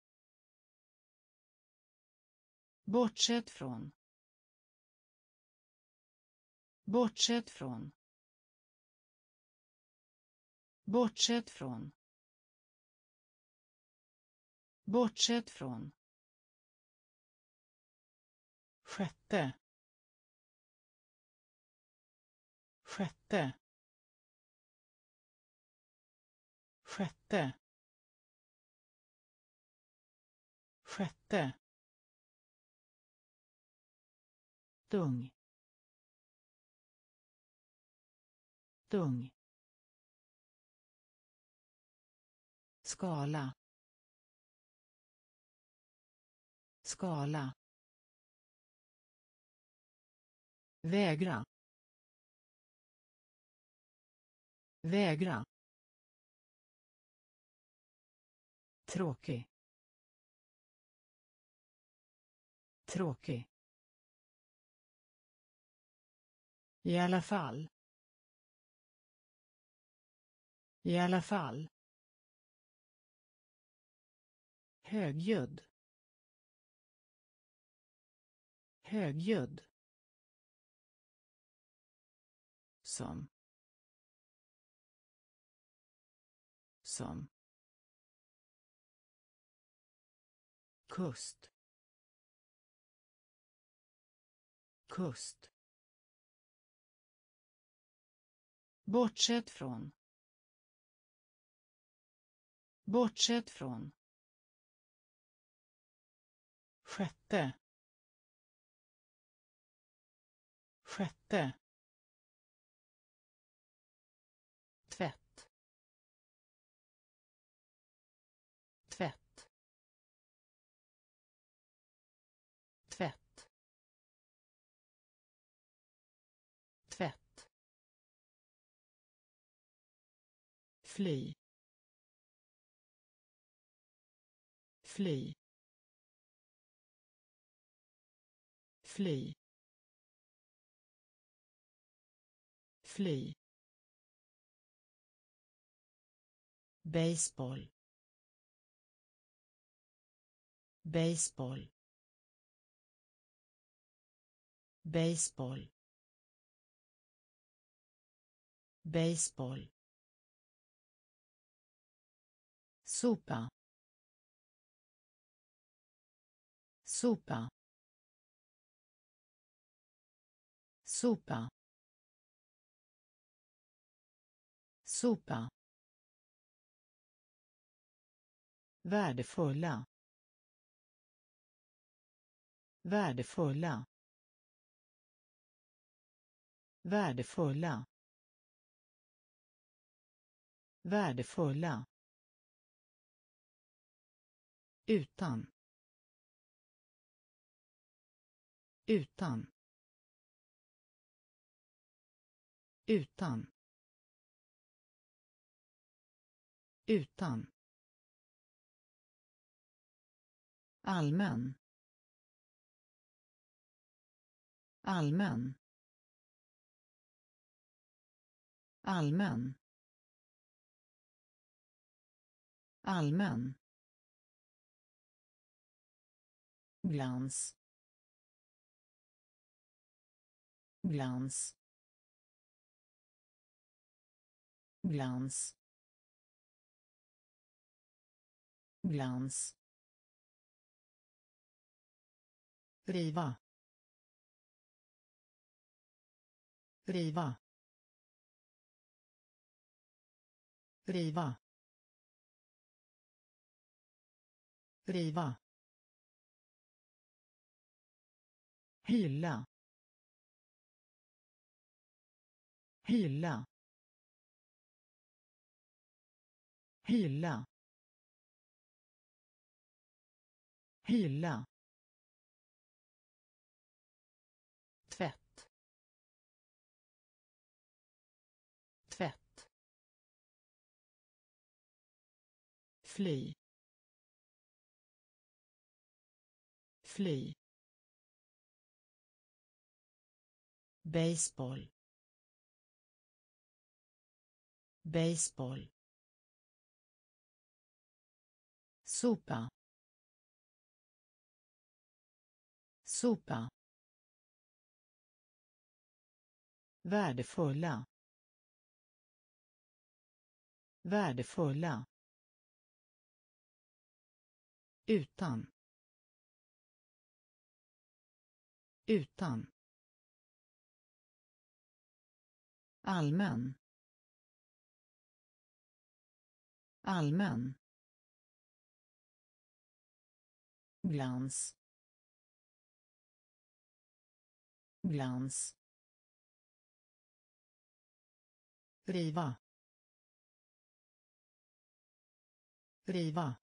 bortsett från bortsett från bortsett från bortsett från sjätte sjätte sjätte sjätte tung tung skala skala vägra vägra tråkig tråkig i alla fall i alla fall högljudd högljudd som som kust kust bortsett från bortsett från sjätte sjätte tvätt tvätt tvätt tvätt fly fly fly fly baseball baseball baseball baseball sopa sopa sopa sopa värdefulla, värdefulla, värdefulla, värdefulla, utan, utan, utan, utan, allmän, allmän, allmän, allmän, glans, glans, glans, glans, riva, riva, riva, riva, hylla, hylla, hylla, hylla, tvätt, tvätt, fly, fly, baseball, baseball, sopa, sopa, värdefulla, värdefulla, utan, utan, allmän, allmän, glans, glans, riva, riva,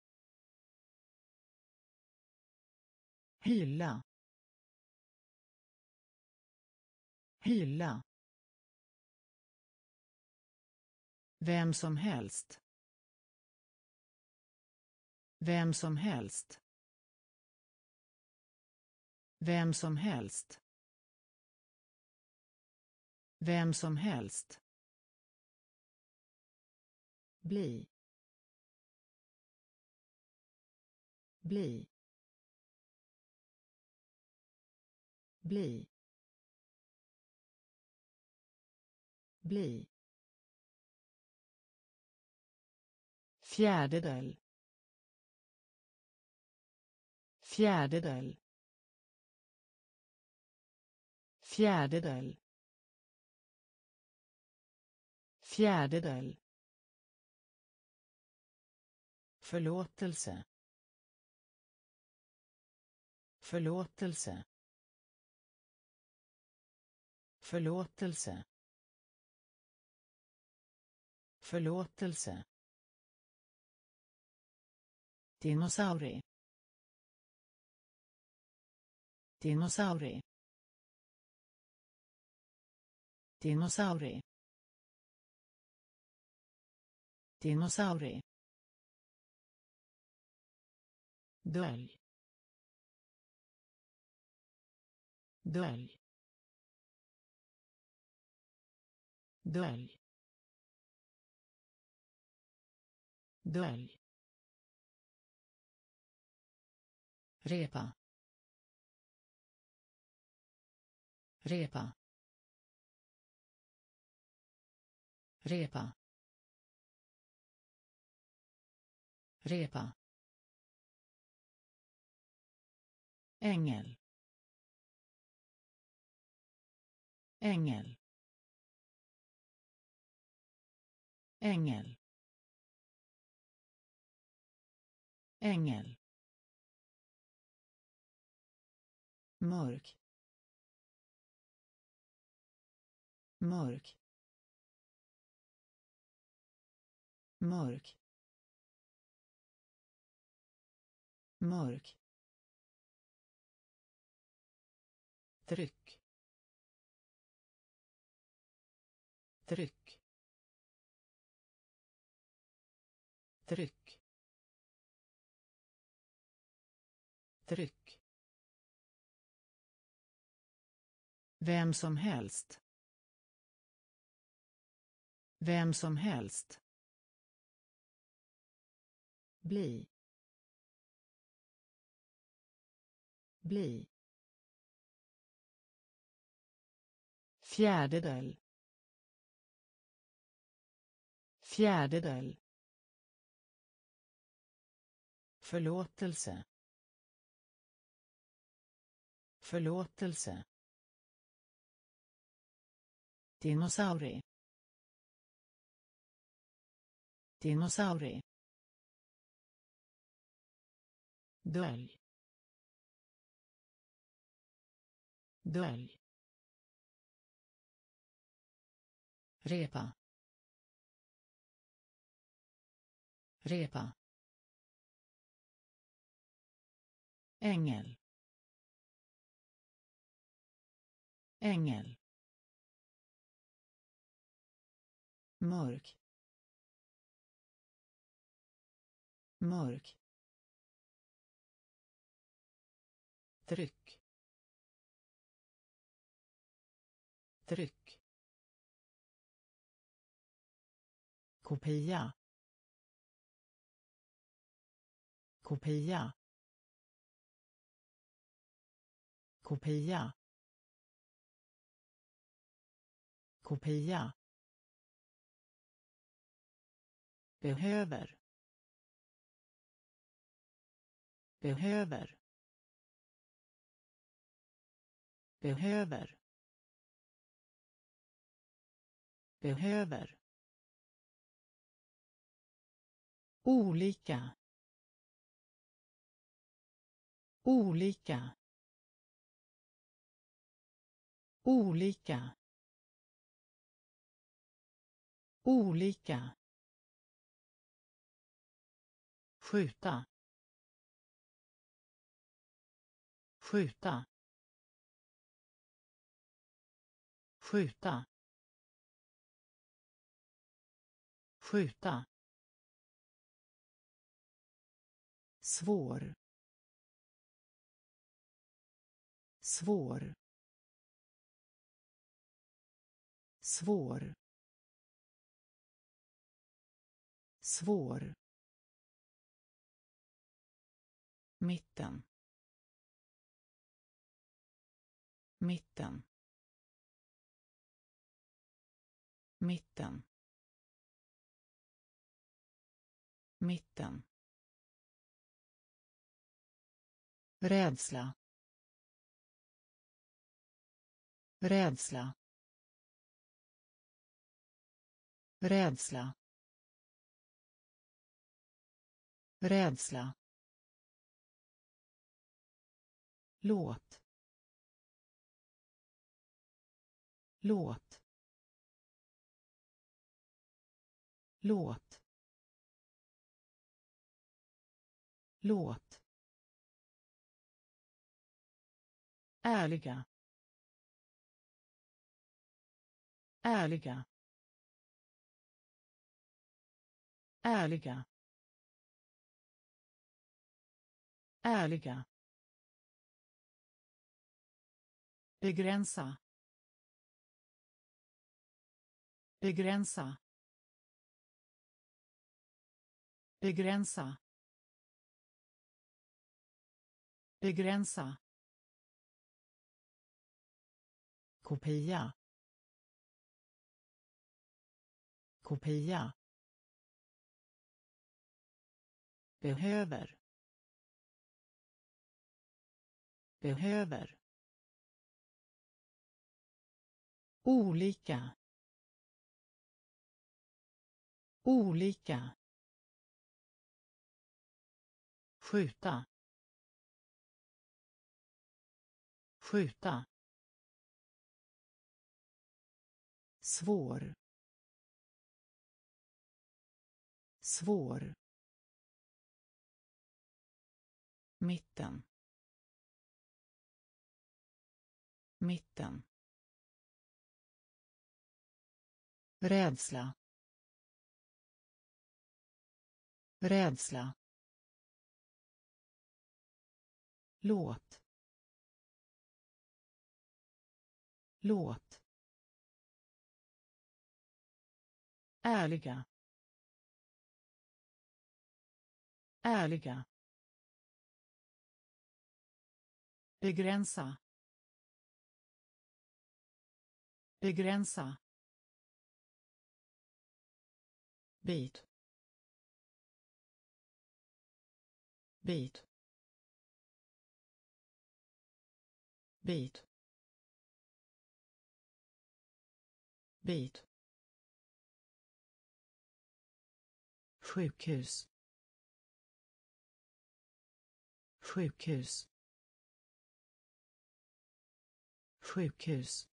hylla, hylla, vem som helst, vem som helst, vem som helst, vem som helst, bli, bli, bli, bli, fjärdedel, fjärdedel, fjärdedel, fjärdedel, förlåtelse, förlåtelse, förlåtelse, förlåtelse, dinosaurie, dinosaurie, dinosaurie, dinosaurie, dölj, dölj, dölj, dölj, repa, repa, repa, repa, ängel, ängel, ängel, ängel, mörk, mörk, mörk, mörk, tryck, tryck, tryck, tryck. Vem som helst. Vem som helst. Bli. Bli. Fjärdedel. Fjärdedel. Förlåtelse. Förlåtelse. Dinosaurie. Dinosaurie. Dölj. Dölj. Repa. Repa. Ängel. Ängel. Mörk. Mörk. Tryck. Tryck. Kopia. Kopia. Kopia. Kopia. Behöver. Behöver. Behöver. Behöver. Olika. Olika. Olika. Olika. Skjuta. Skjuta. Skjuta. Skjuta. Svår. Svår. Svår. Svår. Mitten. Mitten. Mitten. Mitten. Rädsla. Rädsla. Rädsla. Rädsla. Låt. Låt. Låt. Låt. Ärliga. Ärliga. Ärliga. Ärliga. Begränsa. Begränsa. Begränsa. Begränsa. Kopia. Kopia. Behöver. Behöver. Olika. Olika. skjuta skjuta svår svår mitten mitten rädsla rädsla låt låt ärliga ärliga begränsa begränsa bit bit bit bit sjukhus sjukhus sjukhus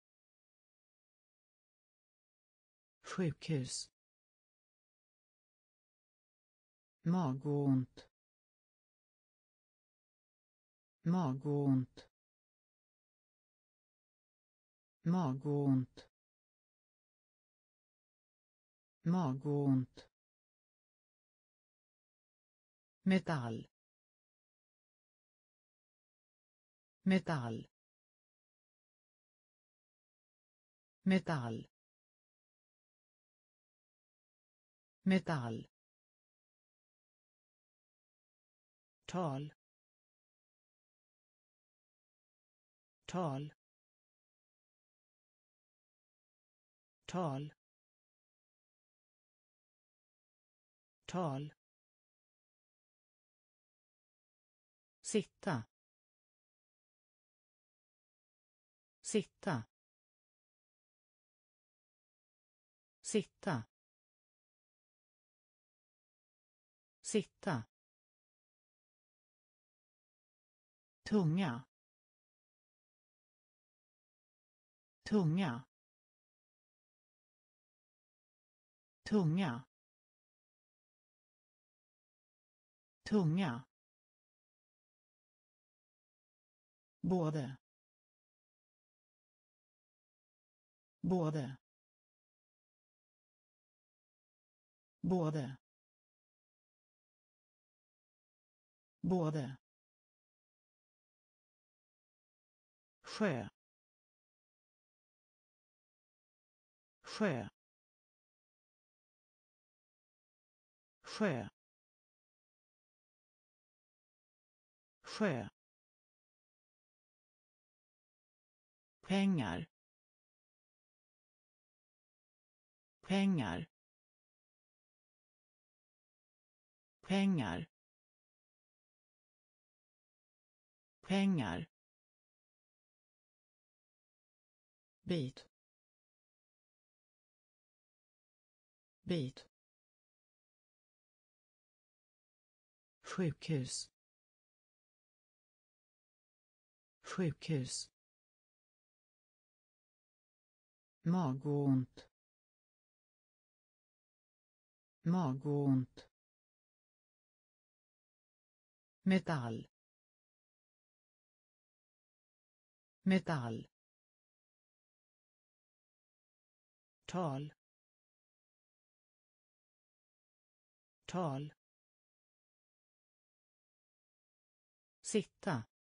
sjukhus magont magont magont magont metall metall metall metall tal tal tal tal sitta sitta sitta sitta tunga tunga tunga tunga både både både både sjö sjö sjö sjö pengar pengar pengar pengar bit bit sjukhus sjukhus magont magont metall metall tal tal sitta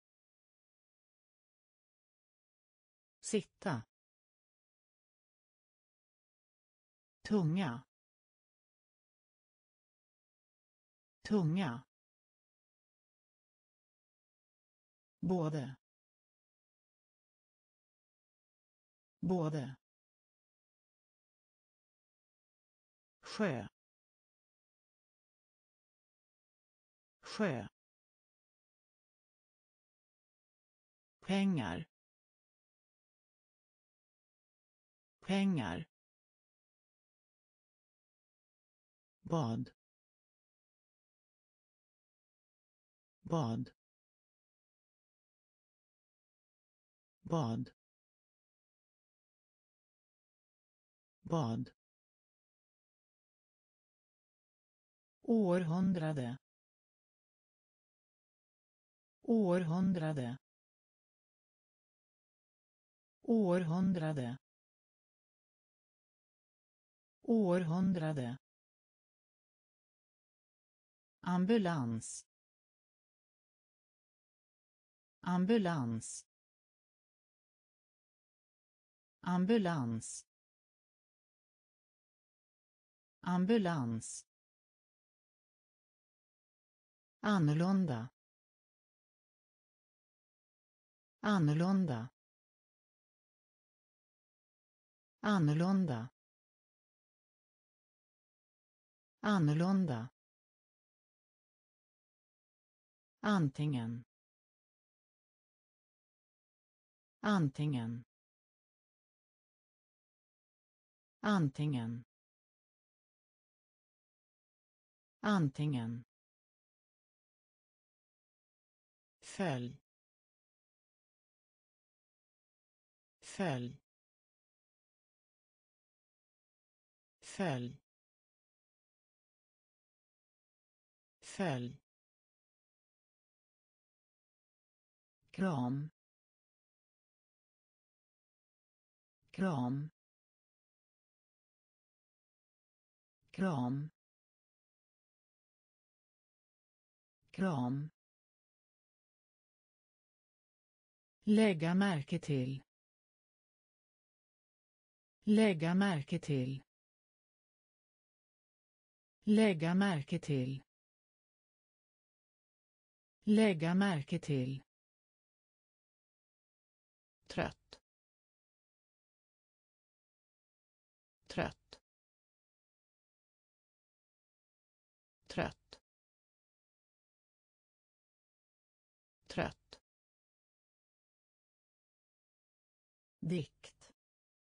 sitta tunga tunga både både sjö sjö pengar pengar bad bad, bad, bad, århundrade, århundrade, århundrade, århundrade, ambulans, ambulans, ambulans, ambulans, annorlunda, annorlunda, annorlunda, annorlunda, antingen, antingen, antingen, antingen, följ, följ, följ, följ, kram, kram, kram, kram, lägga märke till, lägga märke till, lägga märke till, lägga märke till, trött, trött, trött, trött, dikt,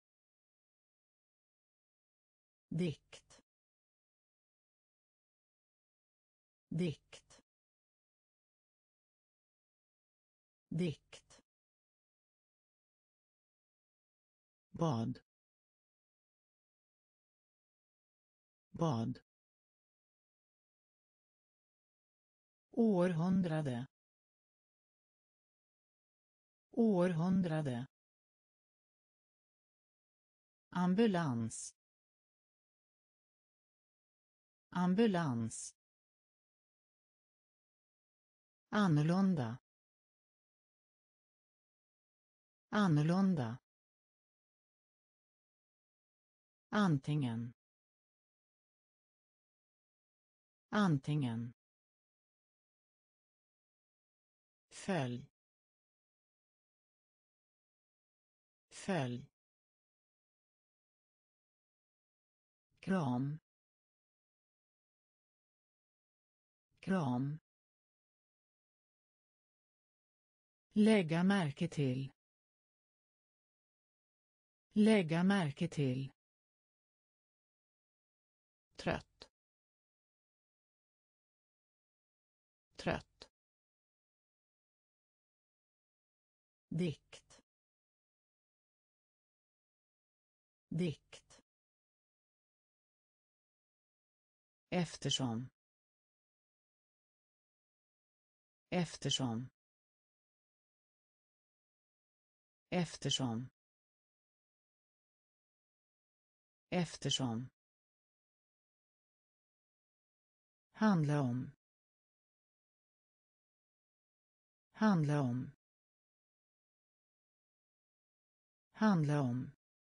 dikt, dikt, dikt, bad, bad, århundrade, århundrade, ambulans, ambulans, annorlunda, annorlunda, antingen, antingen, följ, följ, kram, kram, lägga märke till, lägga märke till, trött, trött, dikt, dikt, eftersom, eftersom, eftersom, eftersom, handla om, handla om, handla om,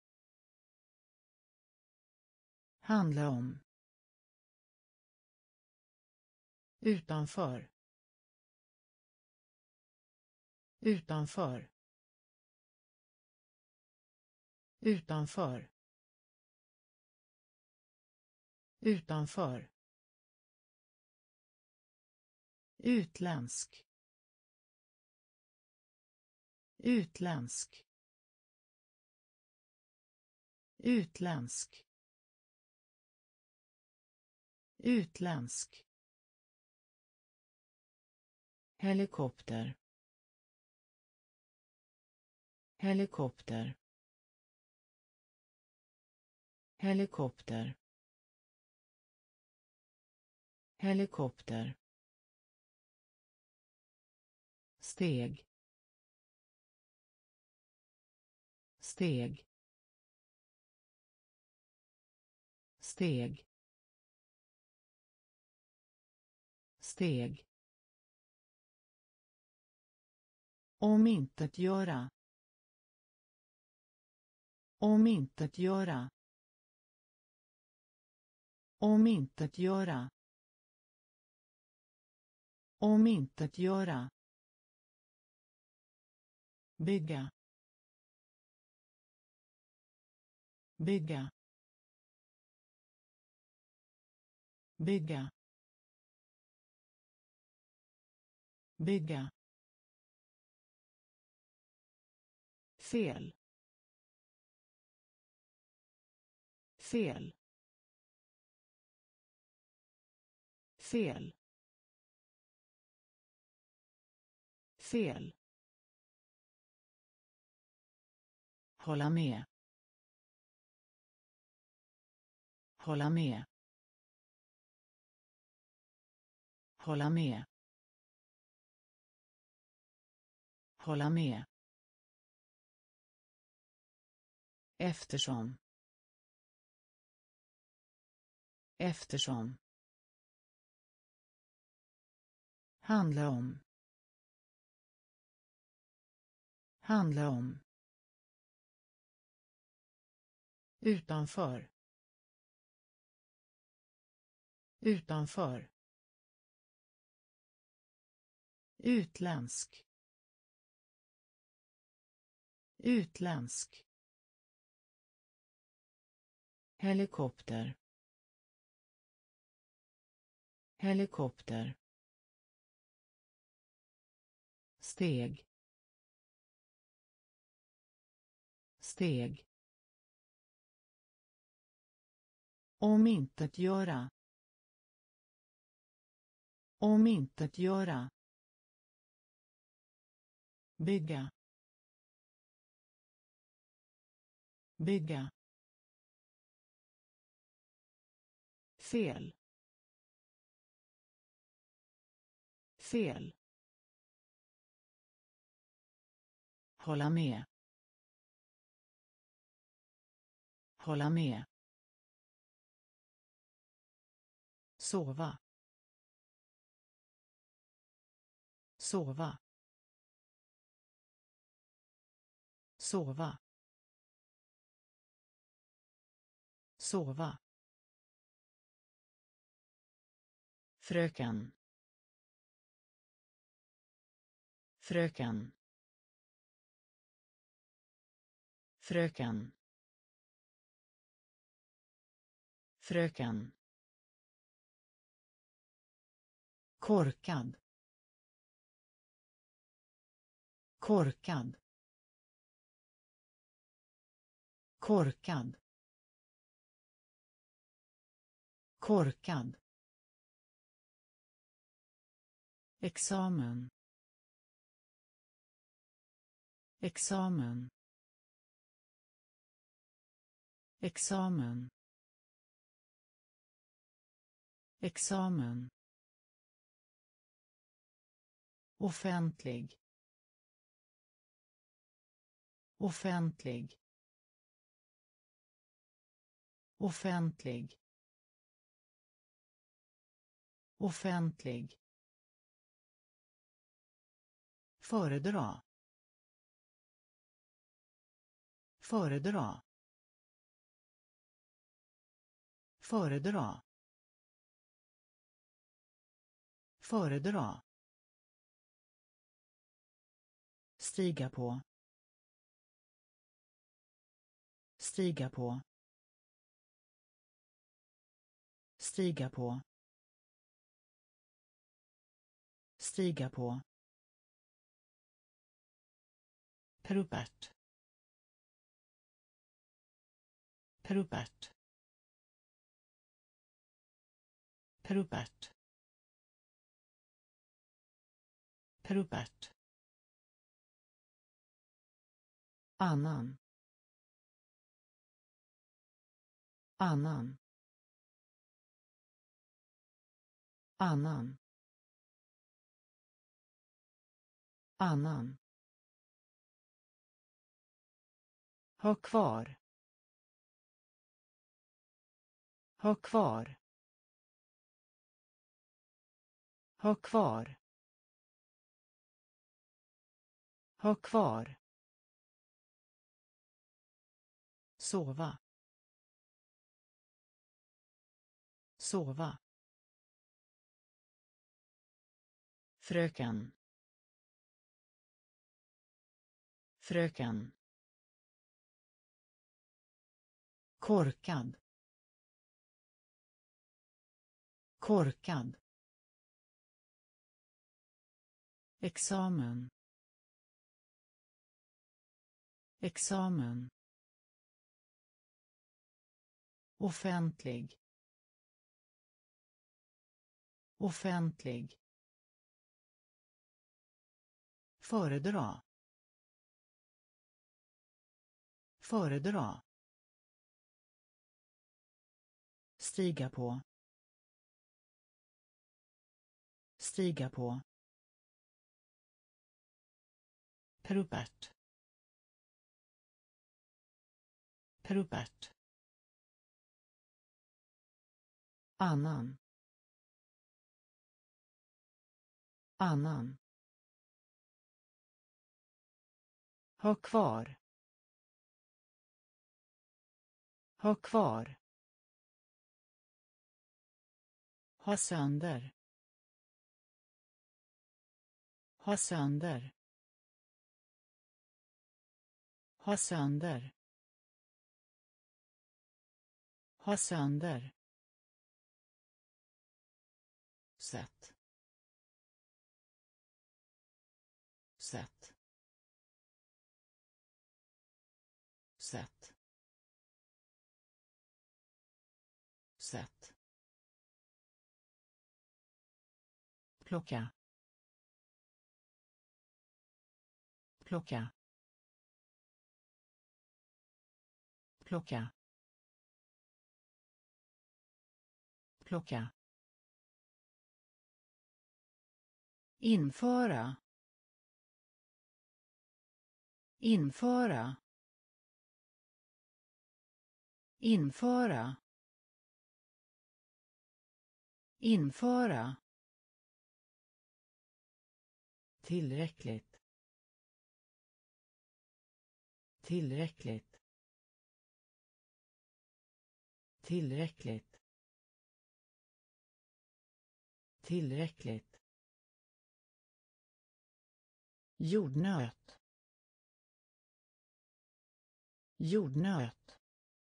handla om, utanför, utanför, utanför, utanför, utländsk, utländsk, utländsk, utländsk, helikopter helikopter helikopter helikopter steg steg steg steg omintetgöra omintetgöra omintetgöra omintetgöra bygga bygga bygga bygga fel fel fel fel hålla med hålla med hålla med hålla med eftersom eftersom handla om handla om utanför utanför utländsk utländsk helikopter helikopter steg steg omintetgöra omintetgöra bygga bygga fel fel hålla med hålla med sova sova sova sova fröken fröken fröken fröken korkad korkad korkad korkad examen examen examen examen offentlig offentlig offentlig offentlig föredra föredra föredra föredra stiga på stiga på stiga på stiga på Rupert Rupert Rupert Perubert. Annan. Annan. Annan. Annan. Ha kvar. Ha kvar. Ha kvar. Ha kvar. Sova. Sova. Fröken. Fröken. Korkad. Korkad. Examen. Examen. Offentlig. Offentlig. Föredra. Föredra. Stiga på. Stiga på. Perubert. Perubert. Annan. Annan. Ha kvar. Ha kvar. Ha sönder. Ha sönder. Ha sönder. Ha sönder. Sätt. Sätt. Sätt. Sätt. Plocka. Plocka. Plocka. Plocka. Införa. Införa. Införa. Införa. Tillräckligt. Tillräckligt. Tillräckligt. Tillräckligt. Jordnöt. Jordnöt.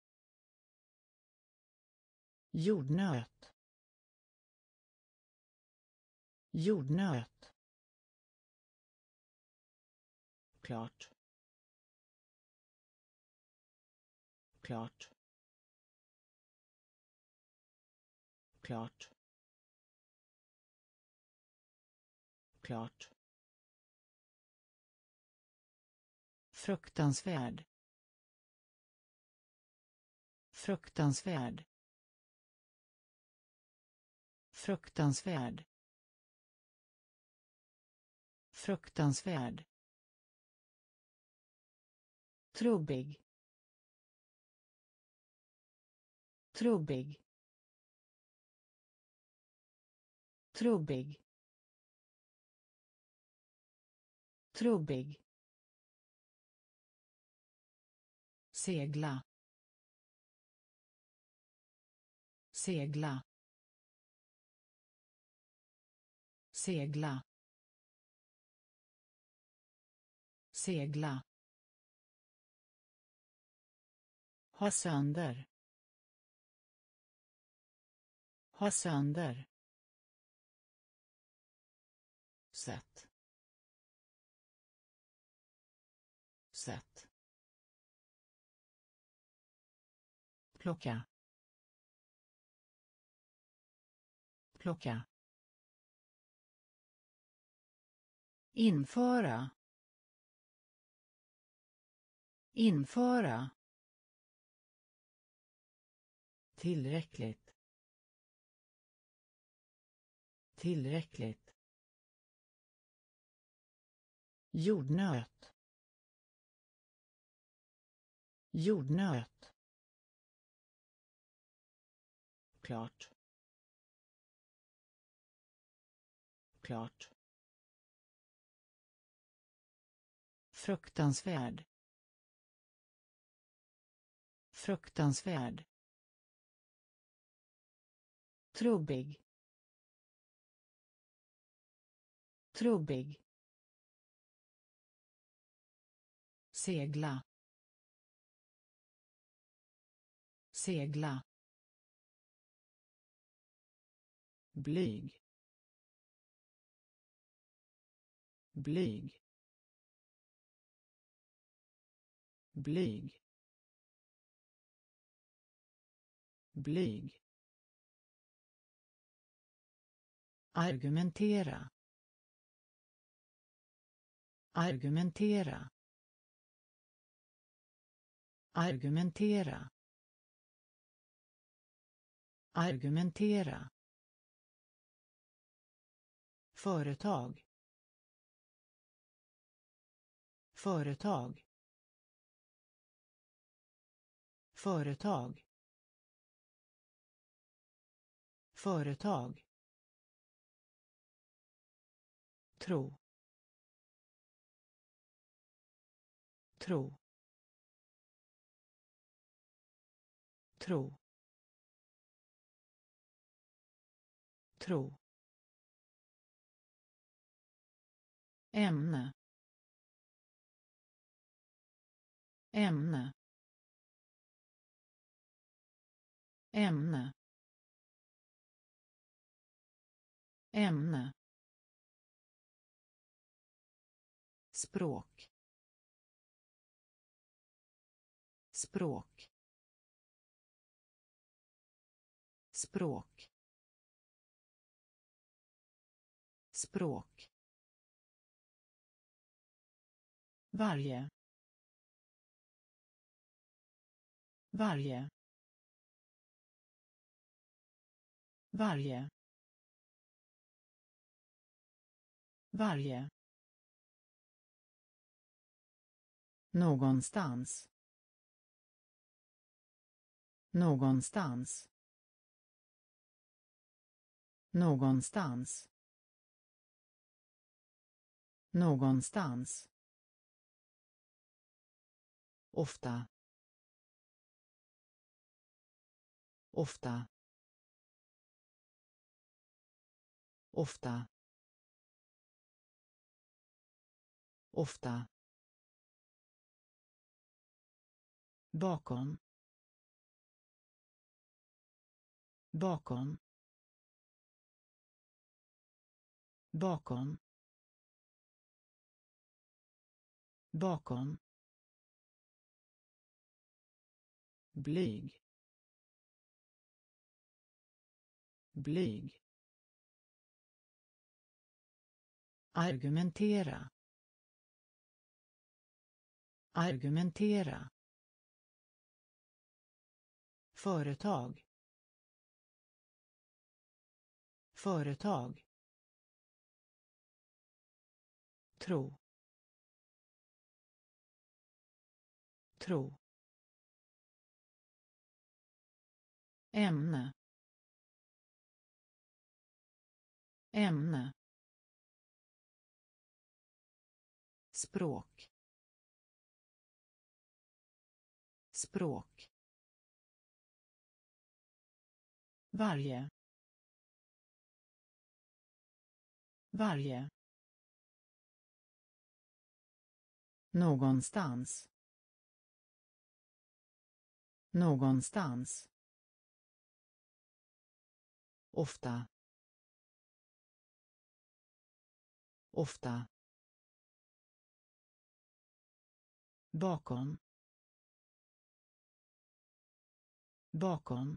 Jordnöt. Jordnöt. Klart. Klart. Klart. Klart. Fruktansvärd. Fruktansvärd. Fruktansvärd. Fruktansvärd. Trubbig. Trubbig. Trubbig. Trubbig. Segla. Segla. Segla. Segla. Ha sönder. Ha sönder. Sätt. Sätt. Plocka. Plocka. införa, införa, tillräckligt, tillräckligt, jordnöt, jordnöt, klart, klart, fruktansvärd, fruktansvärd, trubbig, trubbig, segla, segla, blyg, blyg, blyg, blyg, argumentera, argumentera, argumentera, argumentera, företag, företag, företag, företag, tro, tro, tro, tro, ämne, ämne, ämne, ämne, språk, språk, språk, språk, varje, varje, varje, varje, någonstans, någonstans, någonstans, någonstans, ofta, ofta, ofta, ofta, bakom, bakom, bakom, bakom, blyg, blyg, argumentera, argumentera, företag, företag, tro, tro, ämne, ämne, språk, språk, varje, varje, någonstans, någonstans, ofta, ofta, bakom, bakom,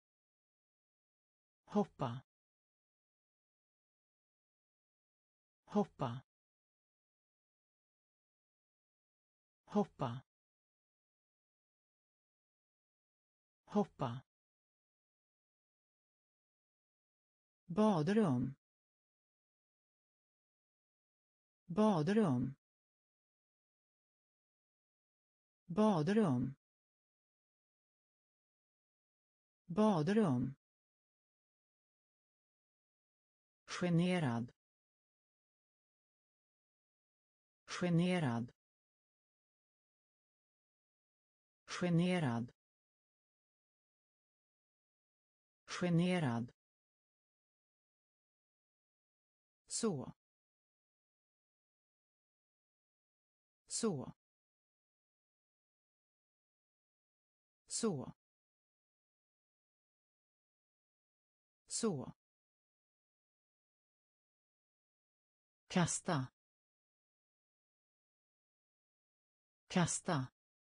hoppa, hoppa, hoppa, hoppa, badrum, badrum, badrum, badrum, generad, generad, generad, generad, så, så, så, så, kasta, kasta,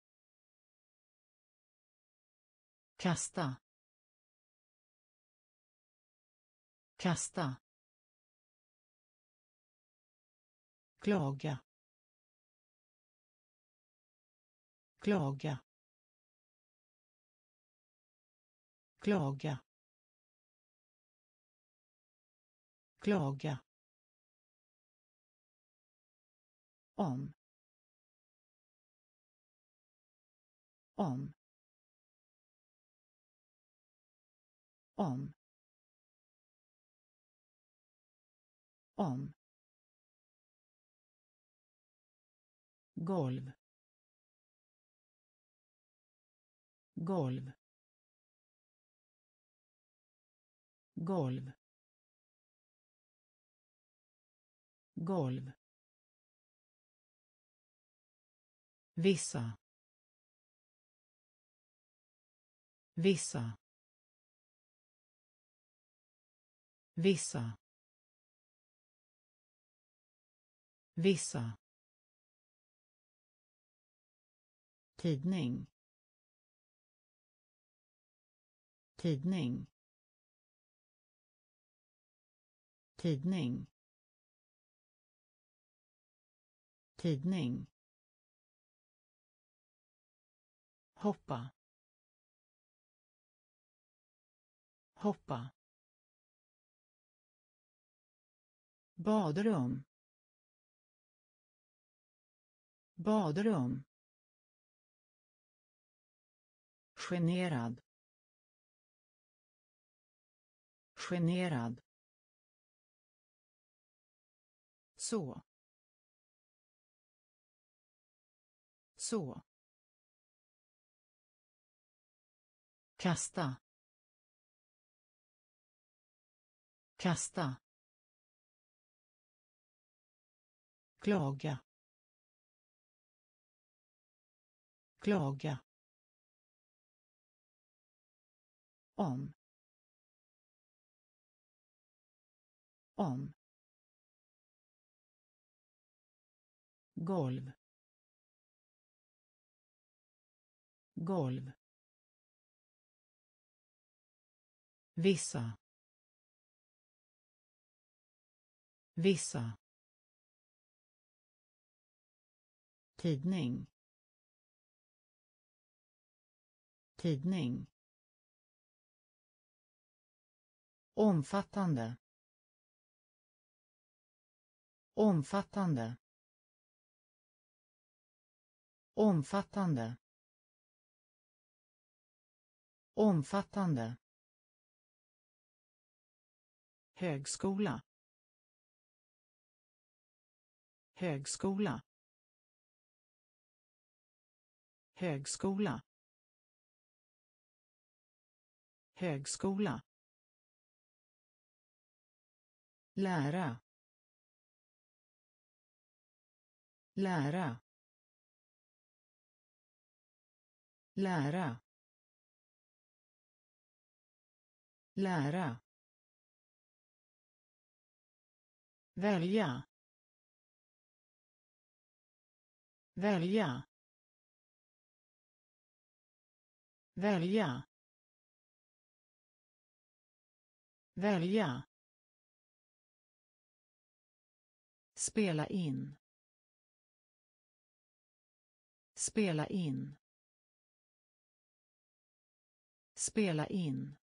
kasta, kasta, klaga, klaga, klaga, klaga, om, om, om, om, golv, golv, golv, golv, vissa, vissa, vissa, vissa, tidning, tidning, tidning, tidning, hoppa, hoppa, badrum, badrum, generad, generad, så, så, kasta, kasta, klaga, klaga, om, om, golv, golv, vissa, vissa, tidning, tidning, omfattande, omfattande, omfattande, omfattande, högskola, högskola, högskola, högskola, lära, lära, lära, lära, välja, välja, välja, välja, Spela in. Spela in. Spela in.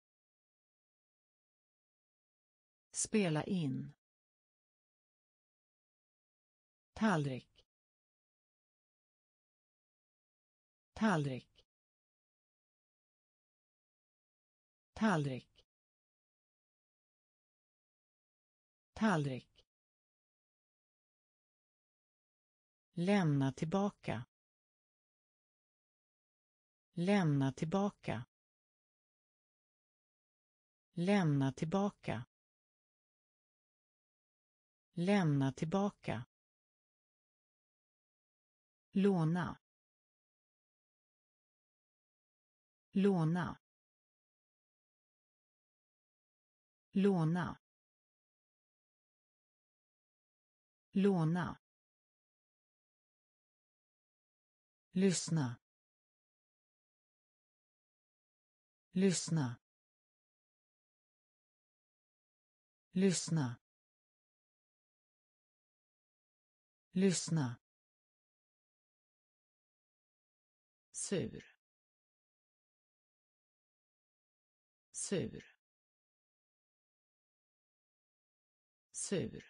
Spela in. Tallrik. Tallrik. Tallrik. Tallrik. Lämna tillbaka. Lämna tillbaka. Lämna tillbaka. Lämna tillbaka. Låna. Låna. Låna. Låna. Lyssna. Lyssna. Lyssna. Lyssna. Sur. Sur. Sur.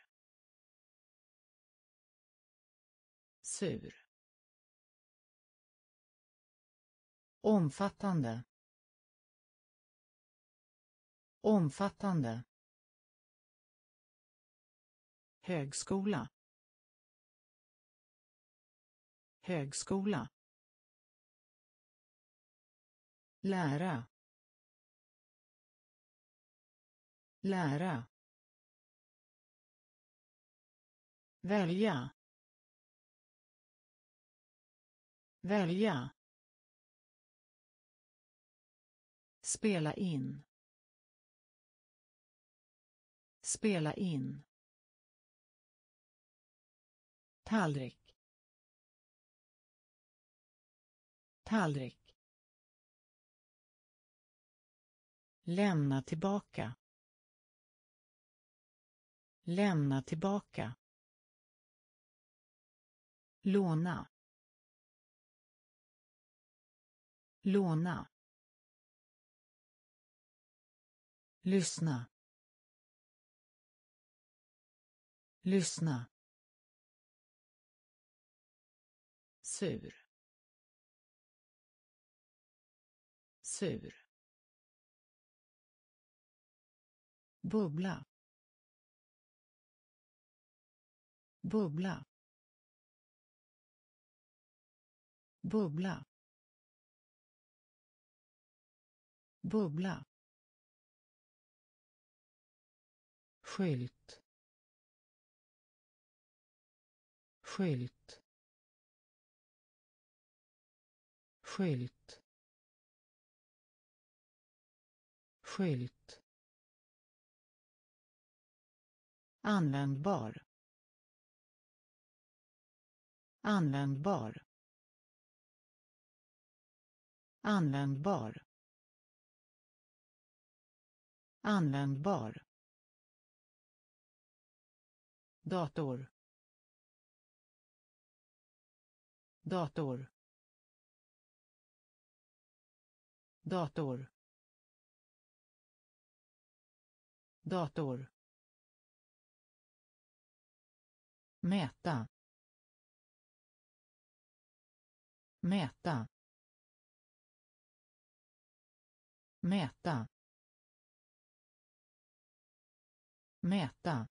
Sur. Omfattande. Omfattande. Högskola. Högskola. Lära. Lära. Välja. Välja. Spela in. Spela in. Tallrik. Tallrik. Lämna tillbaka. Lämna tillbaka. Låna. Låna. Lyssna. Lyssna. Sur. Sur. Bubbla. Bubbla. Bubbla. Bubbla. Skylt. Skylt. Skylt. Skylt. Användbar. Användbar. Användbar. Användbar. Dator. Dator. Dator. Dator. Mäta. Mäta. Mäta. Mäta.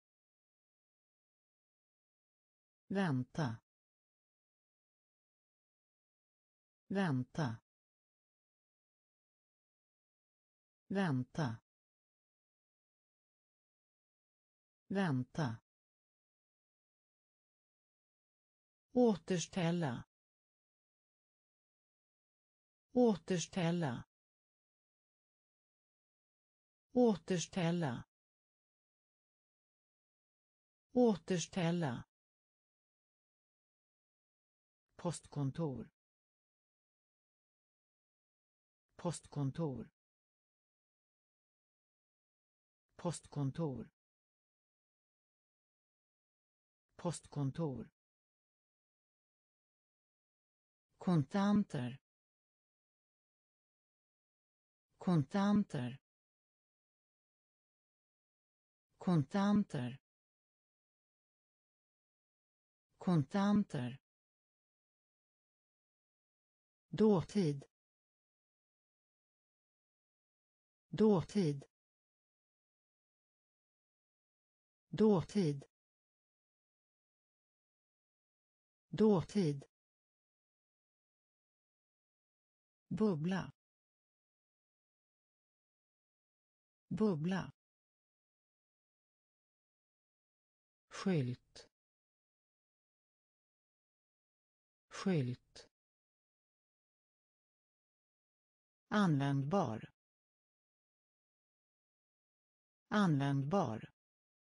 Vänta. Vänta. Vänta. Vänta. Återställa. Återställa. Återställa. Återställa. Postkontor. Postkontor. Postkontor. postkontor, kontanter, kontanter, kontanter, kontanter, dåtid, dåtid, dåtid, dåtid, bubbla, bubbla, skylt, skylt, användbar, användbar,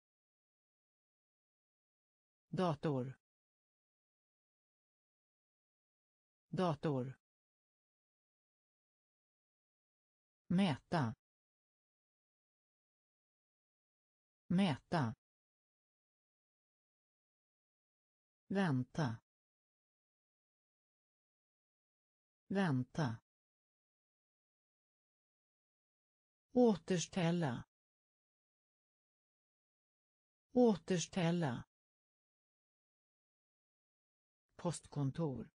dator, dator, mäta, mäta, vänta, vänta, återställa, återställa, postkontor,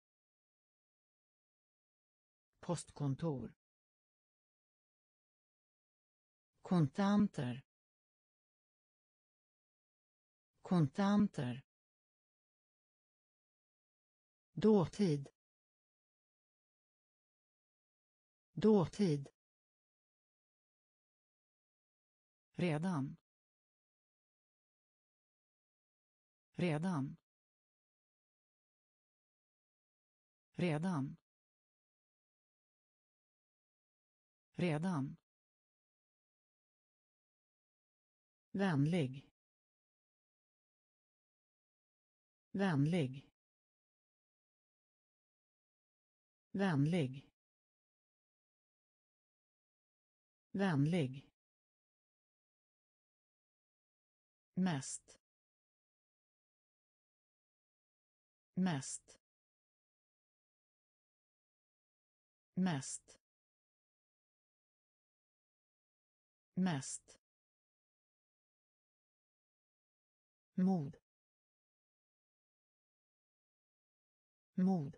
postkontor, kontanter, kontanter, dåtid, dåtid, redan, redan, redan, redan, vänlig, vänlig, vänlig, vänlig, mest, mest, mest, mest, mod, mod,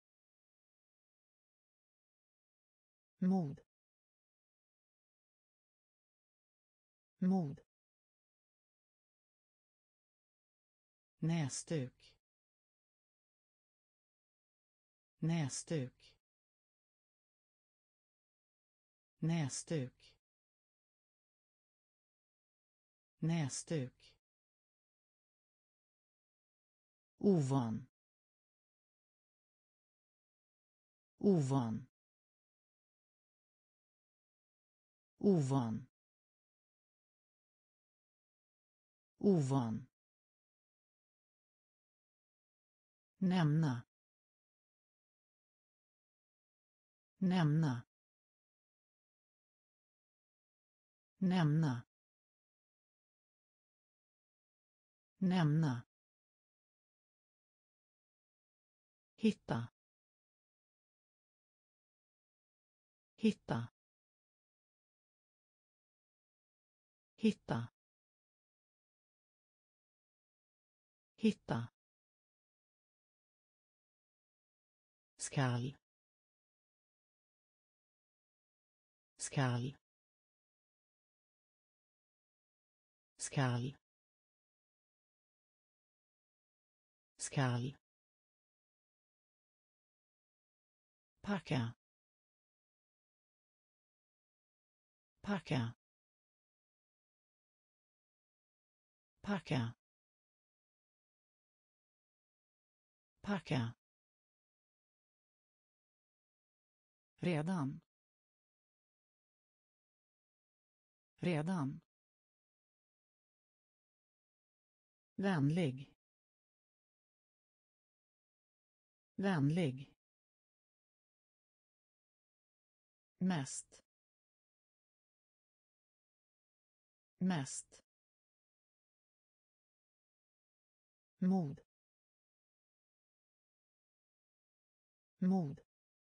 mod, mod, näsduk, näsduk, näsduk, näsduk, ovan, ovan, ovan, ovan, nämna, nämna, nämna, nämna, hitta, hitta, hitta, hitta, skall, skall, skall, skall, packa, packa, packa, packa, redan, redan, vänlig, vänlig, mest, mest, mod, mod,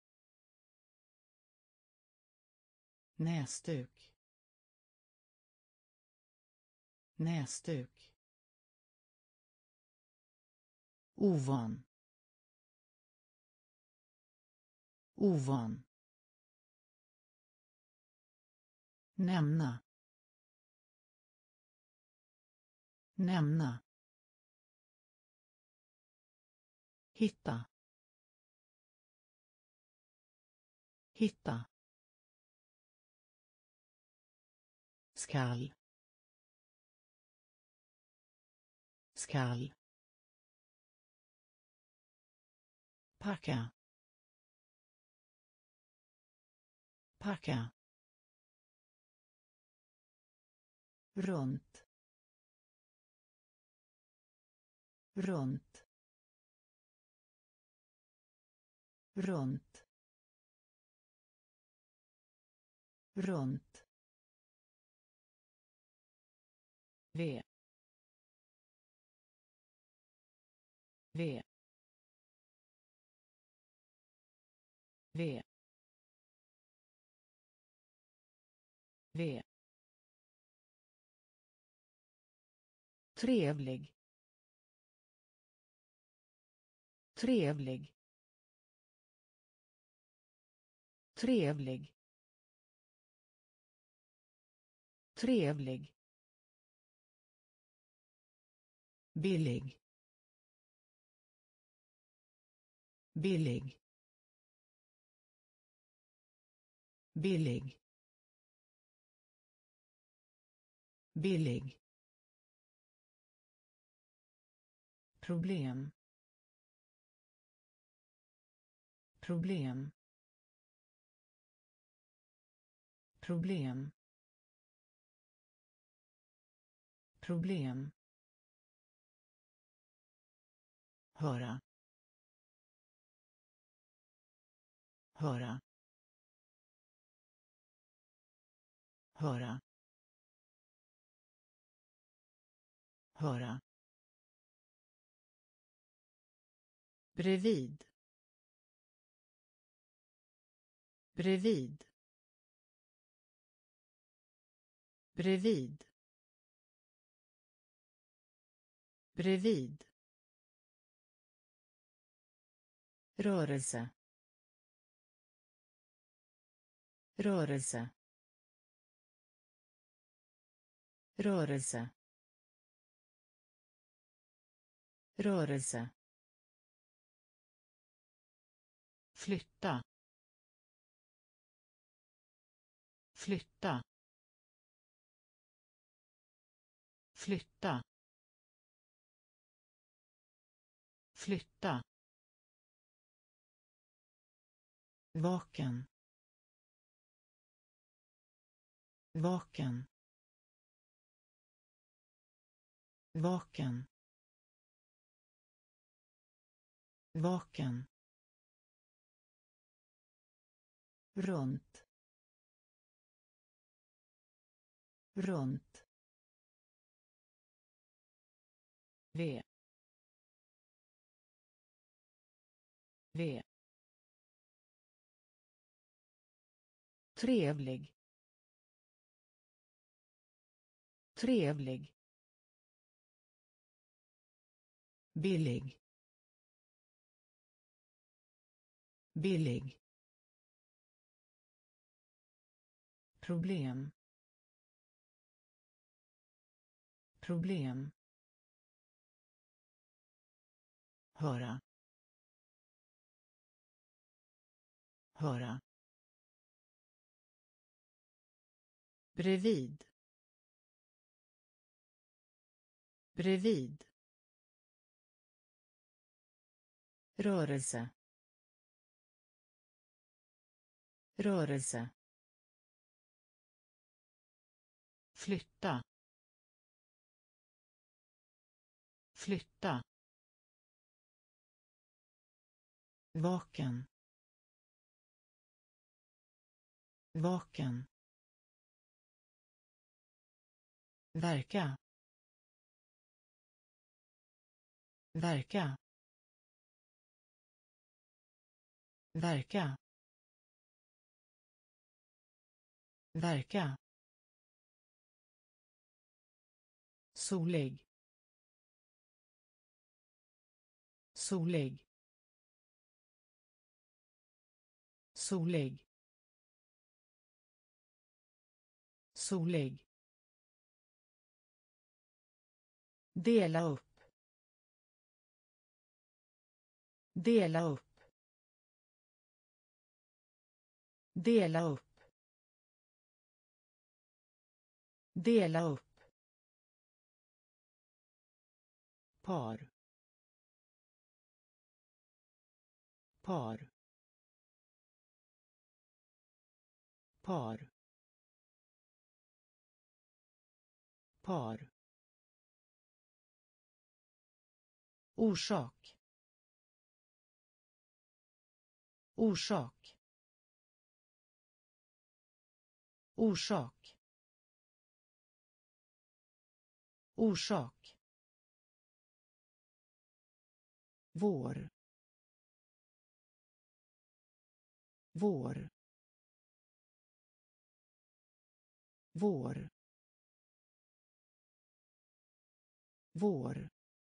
näsduk, näsduk, ovan, ovan, nämna, nämna, hitta, hitta, skall, skall, packa, packa, runt, runt, runt, runt, V, V, V, V, trevlig, trevlig, trevlig, trevlig, billig, billig, billig, billig, problem, problem, problem, problem, höra, höra, höra, höra, bredvid, bredvid, bredvid, bredvid, rörelse, rörelse, rörelse, rörelse, flytta, flytta, flytta, flytta, vaken, vaken, vaken, vaken, runt, runt, V, V, trevlig, trevlig, billig, billig, problem, problem, höra, höra, bredvid, bredvid, rörelse, rörelse, flytta, flytta, vaken, vaken, verka, verka, verka, verka, solig, solig, solig, solig, dela upp, dela upp, dela upp, dela upp, par, par, par, par, orsak, orsak, orsak, orsak, vår, vår, vår, vår,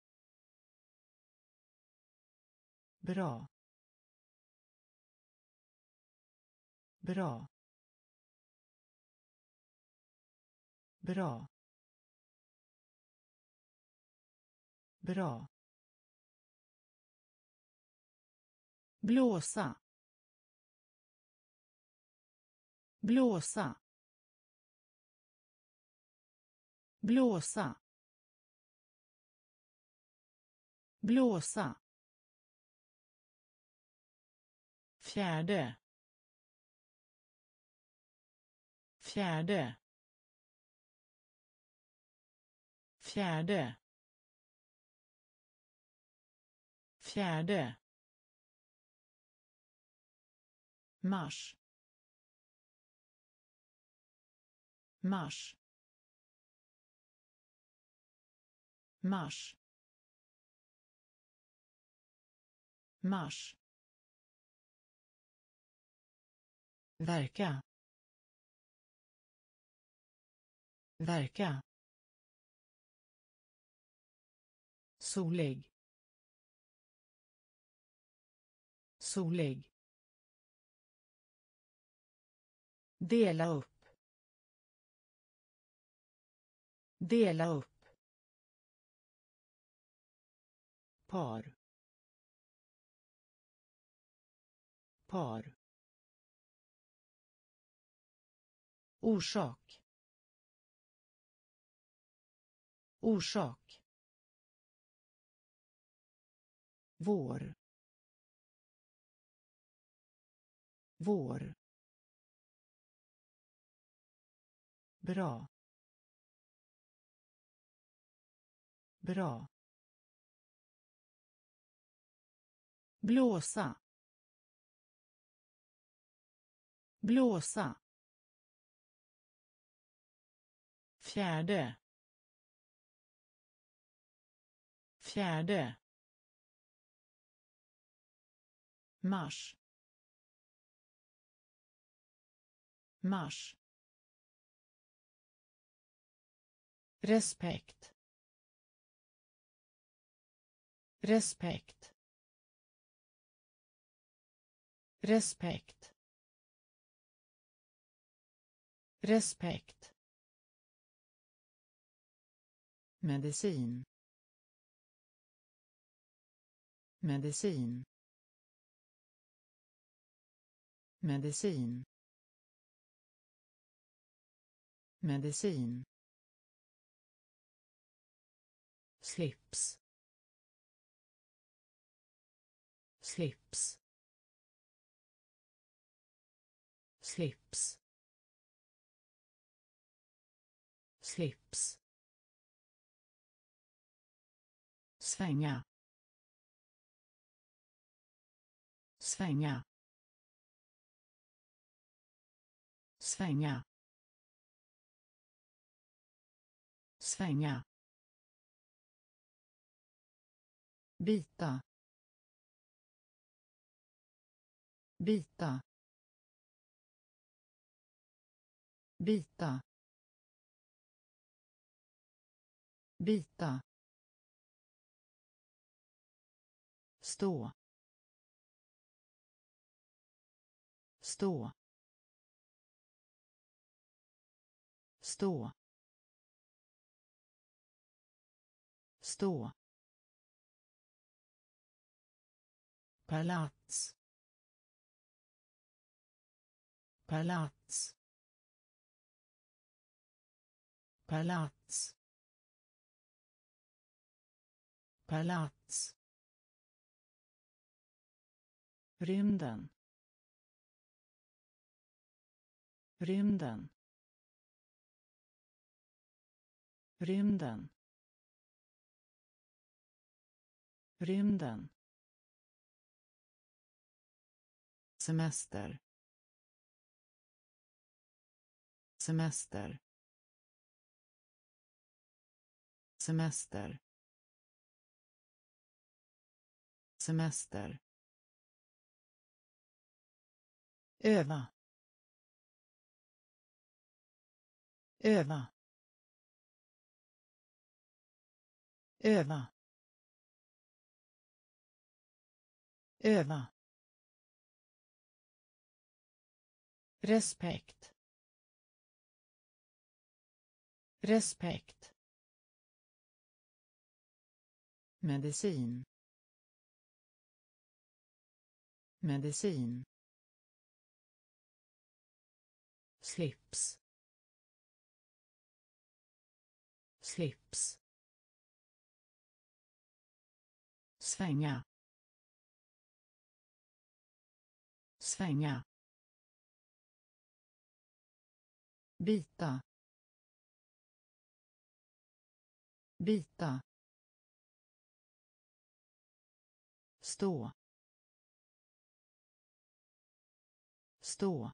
bra, bra, bra, bra, blåsa, blåsa, blåsa, blåsa, fjärde, fjärde, fjärde, fjärde, mars, mars, mars, mars, verka, verka, solig, solig, dela upp, dela upp, par, par, orsak, orsak, vår, vår, bra, bra, blåsa, blåsa, fjärde, fjärde, mars, mars, respekt, respekt, respekt, respekt, medicin, medicin, medicin, medicin, slips, slips, slips, slips, svänga, svänga, svänga, svänga, Bita. Bita. Bita. Bita. Stå. Stå. Stå. Stå. Palats. Palats. Palats. Palats. Rymden. Rymden. Rymden. Rymden. Semester. Semester. Semester. Semester. Öva. Öva. Öva. Öva. Respekt. Respekt. Medicin. Medicin. Slips. Slips. Svänga. Svänga. Bita. Bita. Stå. Stå.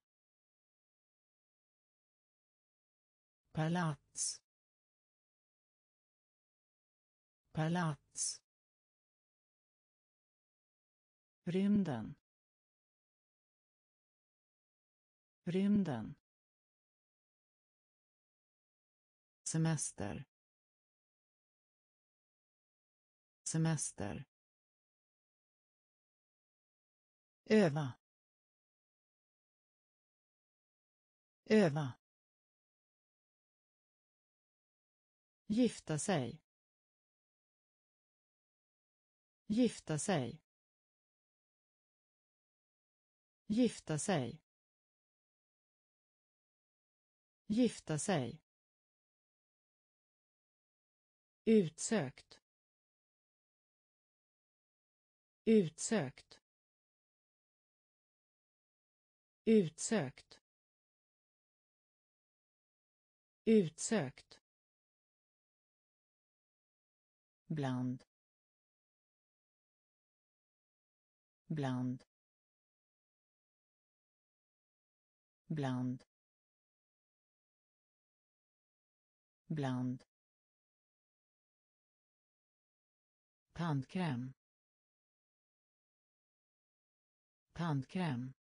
Palats. Palats. Rymden. Rymden. Semester. Semester. Öva. Öva. Gifta sig. Gifta sig. Gifta sig. Gifta sig. Utsökt. Utsökt. Utsökt. Utsökt. Bland. Bland. Bland. Bland. Tandkräm. Tandkräm.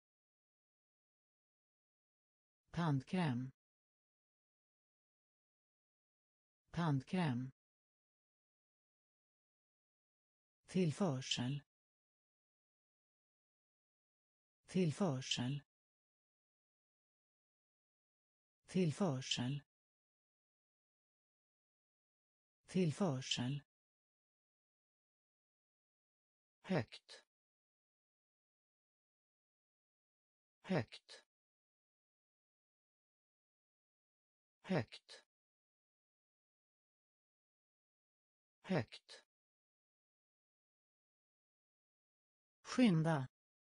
Tandkräm. Tandkräm. Tillförsel. Tillförsel. Tillförsel. Tillförsel. Högt. Högt. Högt. Högt. Skynda.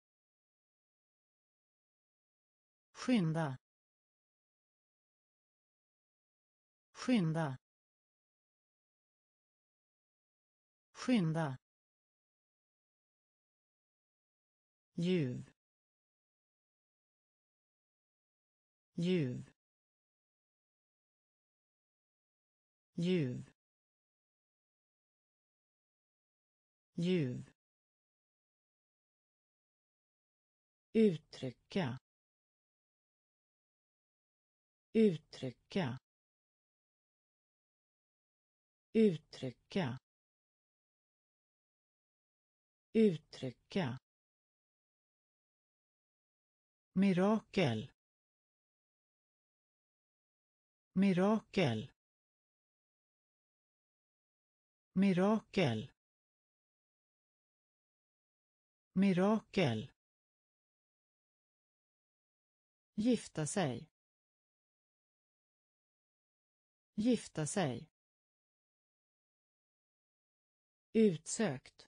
Skynda. Skynda. Skynda. Ljuv. Ljuv. Ljuv. ljuv, uttrycka, uttrycka, uttrycka, uttrycka, mirakel, mirakel, mirakel, mirakel, gifta sig, gifta sig, utsökt,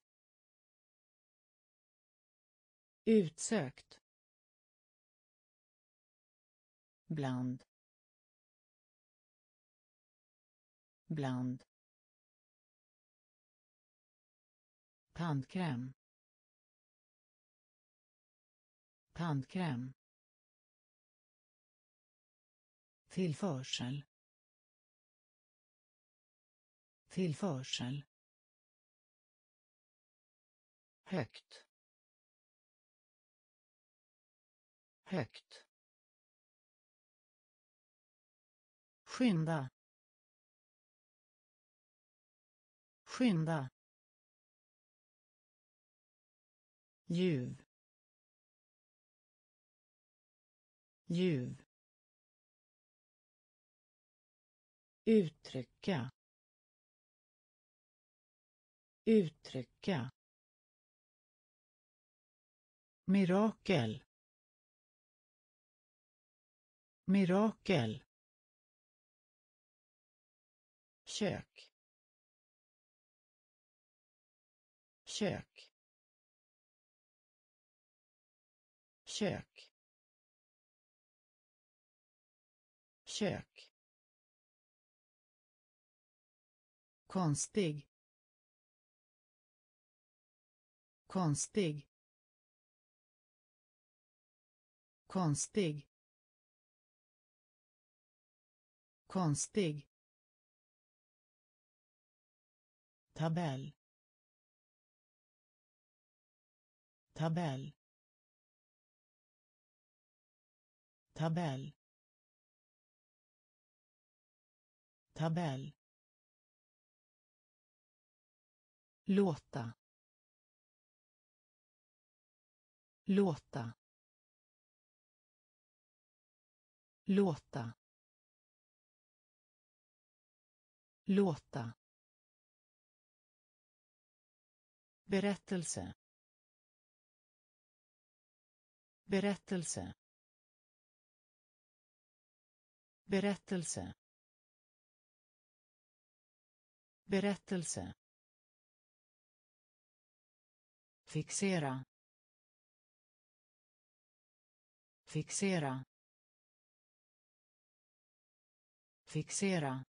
utsökt, bland, bland, tandkräm, tandkräm, tillförsel, tillförsel, högt, högt, skynda, skynda, ljuv, ljuv, uttrycka, uttrycka, mirakel, mirakel, kök, kök, kök, kök, konstig, konstig, konstig, konstig, tabell, tabell, tabell, tabell, låta, låta, låta, låta, berättelse, berättelse, berättelse, berättelse, fixera, fixera, fixera,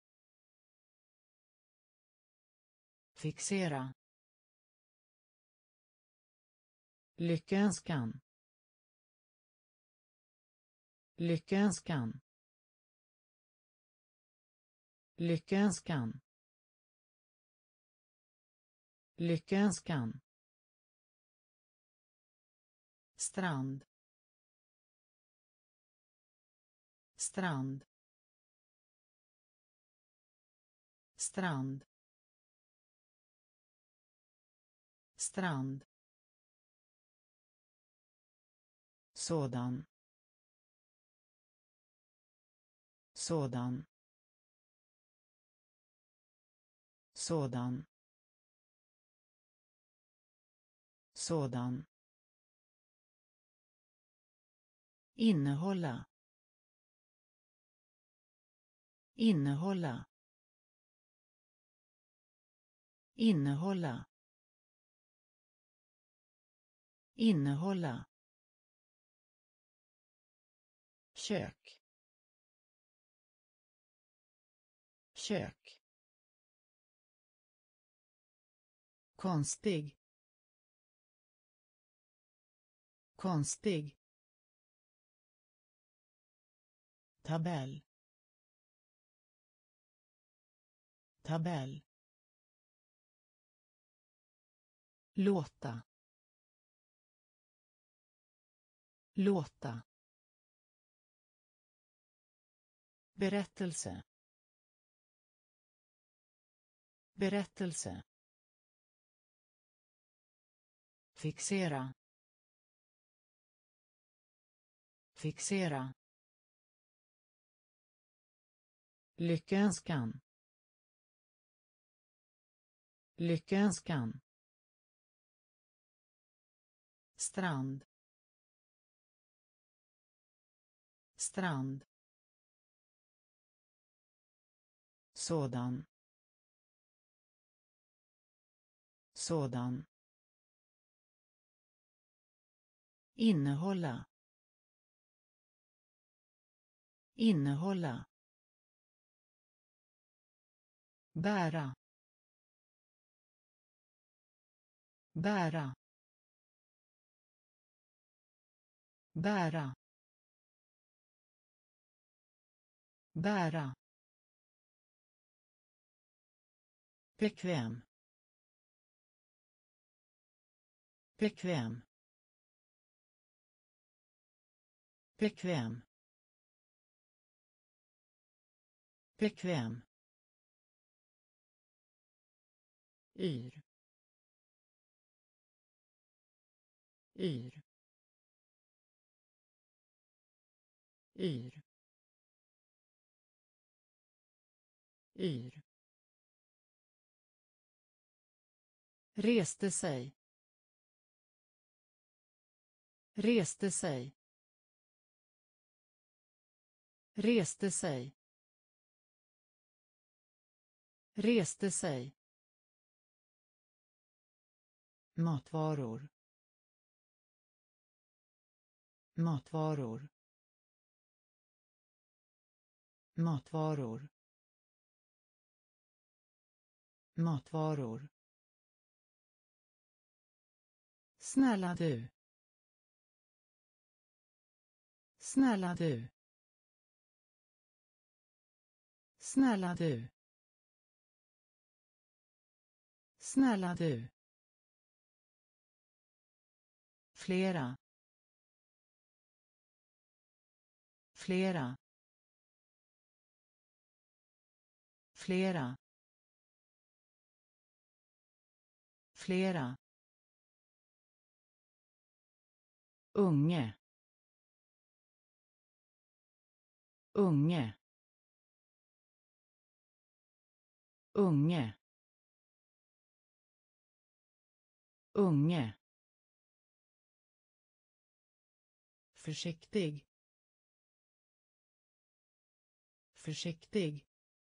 fixera, lyckönskan, lyckönskan, lyckönskan, lyckönskan, strand, strand, strand, strand, sådan, sådan, sådan, sådan, innehålla, innehålla, innehålla, innehålla, kök, kök, konstig, konstig, tabell, tabell, låta, låta, berättelse, berättelse, fixera, fixera, lyckönskan, lyckönskan, strand, strand, sådan, sådan, innehålla, innehålla, bära, bära, bära, bära, bekväm, bekväm, bekväm, bekväm, yr, yr, yr, yr, reste sig, reste sig, reste sig, reste sig, matvaror, matvaror, matvaror, matvaror, snälla du, snälla du, snälla du, snälla du, flera, flera, flera, flera, unge, unge, unge, unge, försiktig, försiktig,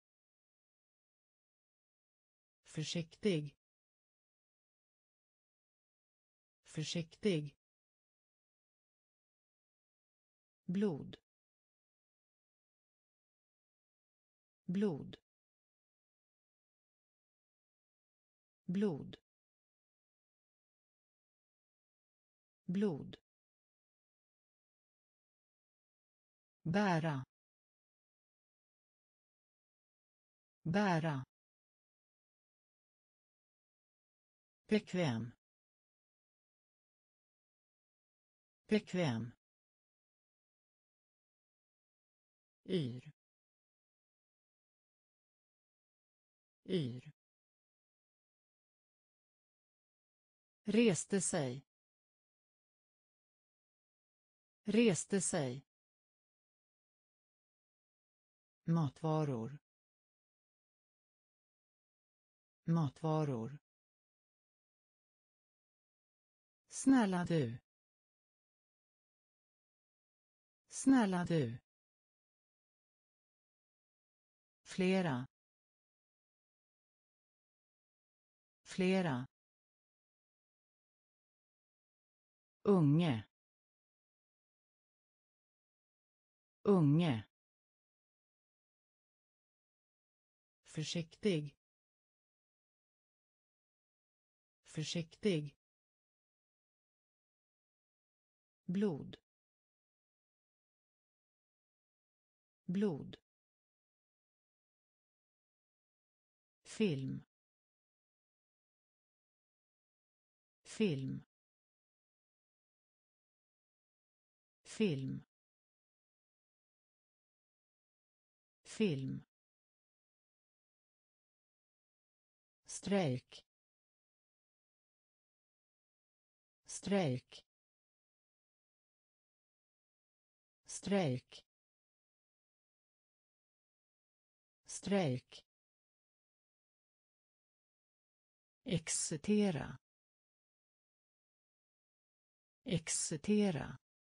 försiktig, försiktig, blod, blod, blod, blod, bära, bära, bekväm, bekväm, yr, yr, reste sig, reste sig, matvaror, matvaror, snälla du, snälla du, flera, flera, unge, unge, försiktig, försiktig, blod, blod, film, film, film, film, strejk, strejk, strejk, strejk, excitera, excitera,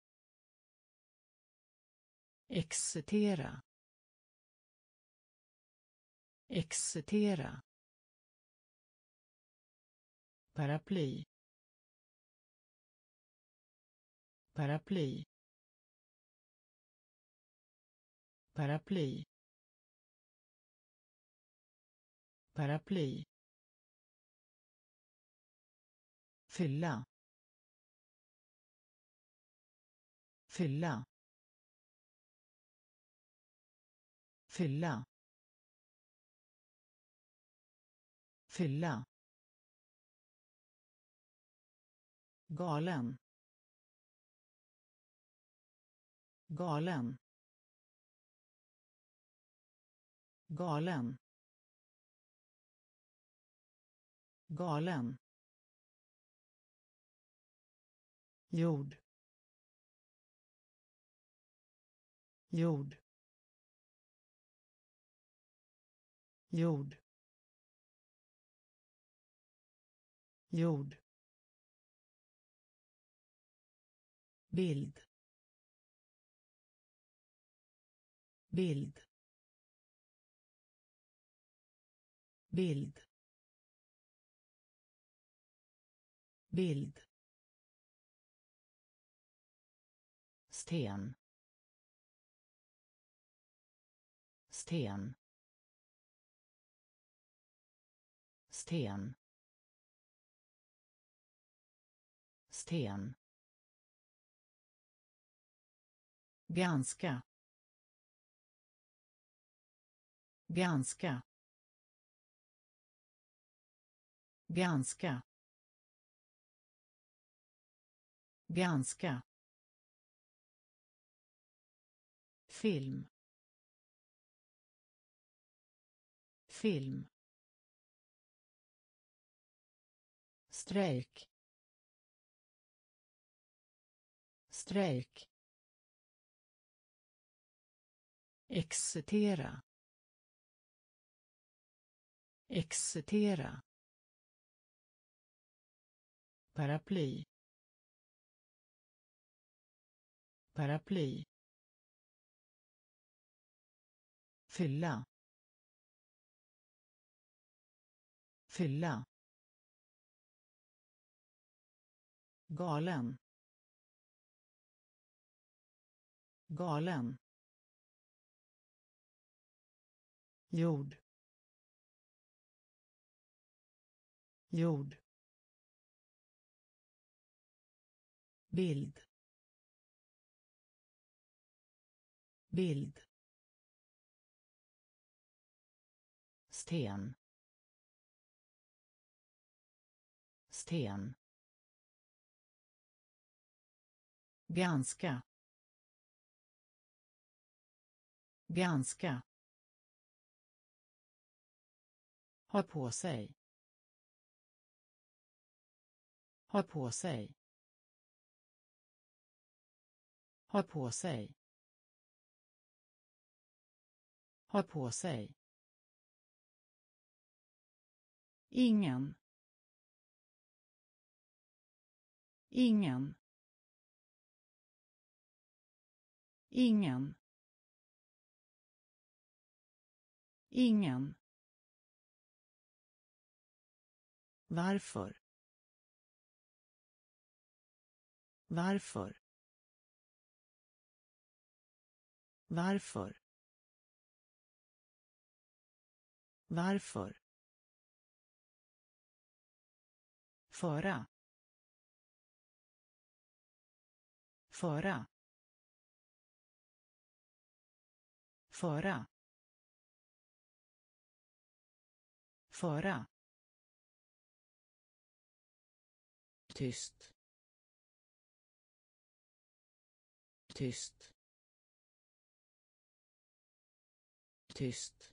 excitera, excitera, paraply, paraply, paraply, paraply, fylla, fylla, fylla, fylla, galen, galen, galen, galen, jord, jord, jord, jord, bild, bild, bild, bild, sten, sten, sten, sten, ganska, ganska, ganska, ganska, film, film, strejk, strejk, excitera, excitera, paraply, paraply, fylla, fylla, galen, galen, jord, jord, bild, bild, sten, sten, ganska, ganska, ha på sig, ha på sig, ha på sig, ha på sig, ingen, ingen, ingen, ingen, varför, varför, varför, varför, föra, föra, föra, föra, tyst, tyst, tyst,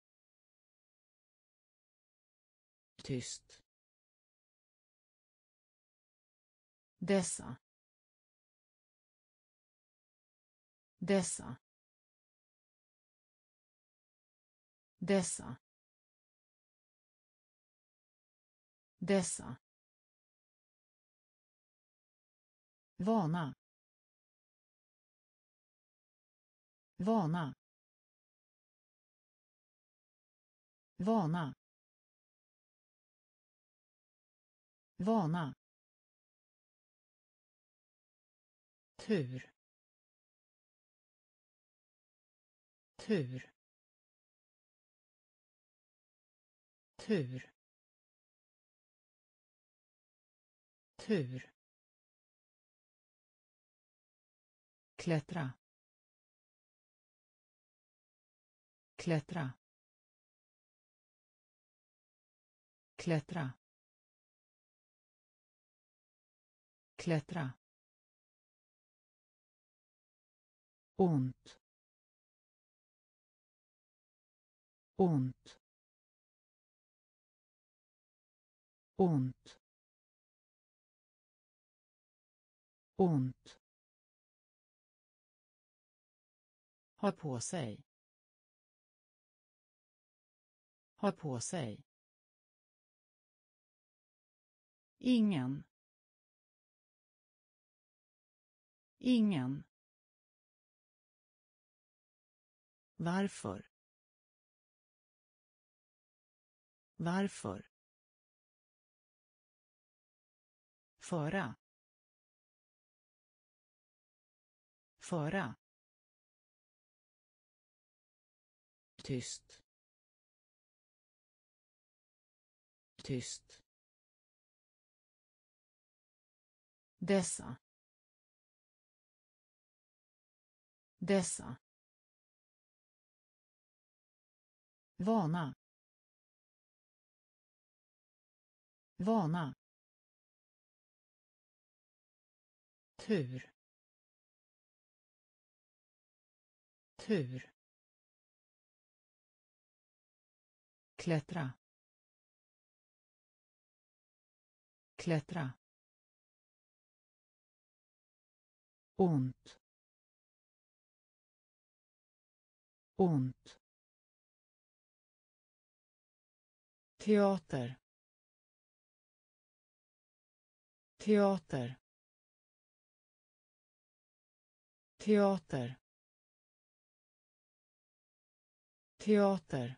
tyst. Dessa. Dessa. Dessa. Dessa. Vana. Vana. Vana. Vana. Tur. Tur. Tur. Tur. Klättra. Klättra. Klättra. Klättra. Ont. Ont. Ont. Ont. Ha på sig. Ha på sig. Ingen. Ingen. Varför? Varför? Föra. Föra. Tyst. Tyst. Dessa. Dessa. Vana. Vana. Tur. Tur. Klättra. Klättra. Ont. Ont. Teater. Teater. Teater. Teater.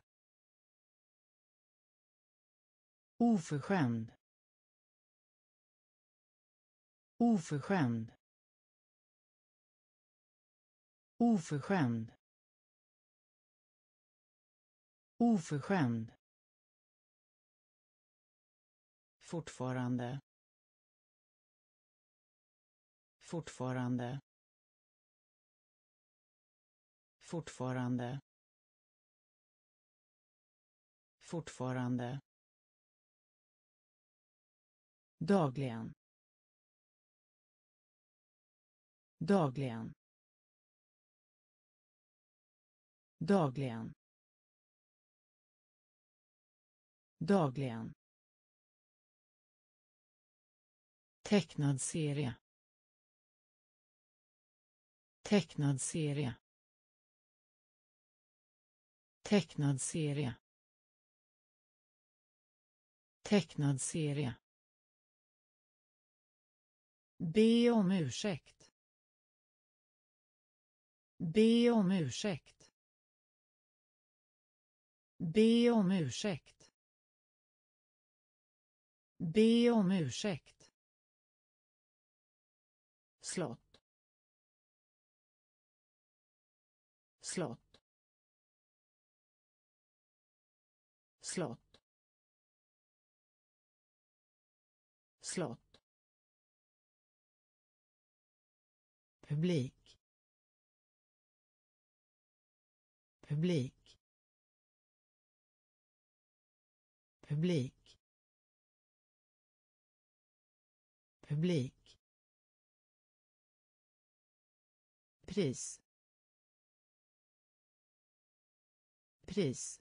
Oförskämd. Oförskämd. Oförskämd. Oförskämd. Fortfarande. Fortfarande. Fortfarande. Fortfarande. Dagligen. Dagligen. Dagligen. Dagligen. Tecknad serie. Tecknad serie. Tecknad serie. Tecknad serie. Be om ursäkt. Be om ursäkt. Be om ursäkt. Be om ursäkt. Slott. Slott. Slott. Slott. Publik. Publik. Publik. publik, pris, pris,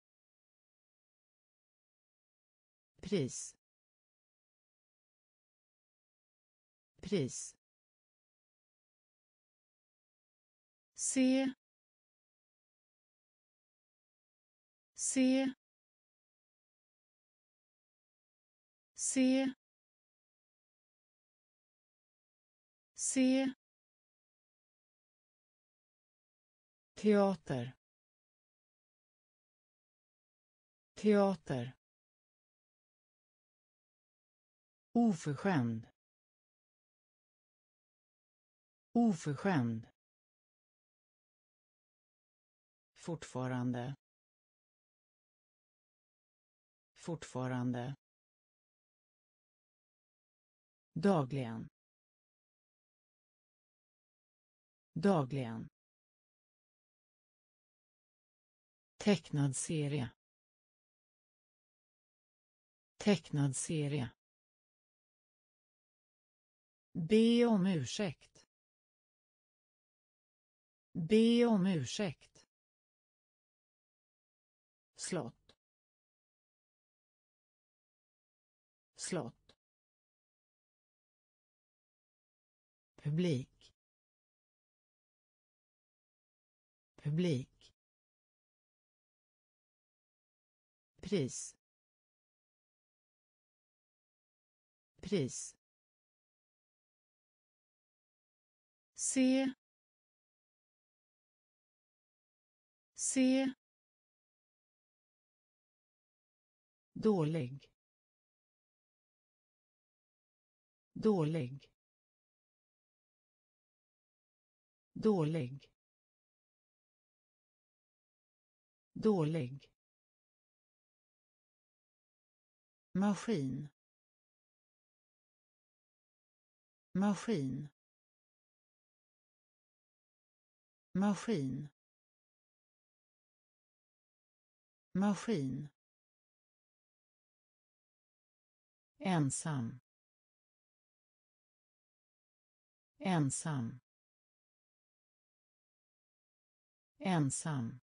pris, pris, se, se, se, se, teater, teater, oförskämd, oförskämd, fortfarande, fortfarande, dagligen, dagligen, tecknad serie, tecknad serie, be om ursäkt, be om ursäkt, slott, slott, publik, publik, pris, pris, se, se, dålig, dålig, dålig, dålig, maskin, maskin, maskin, maskin, ensam, ensam, ensam,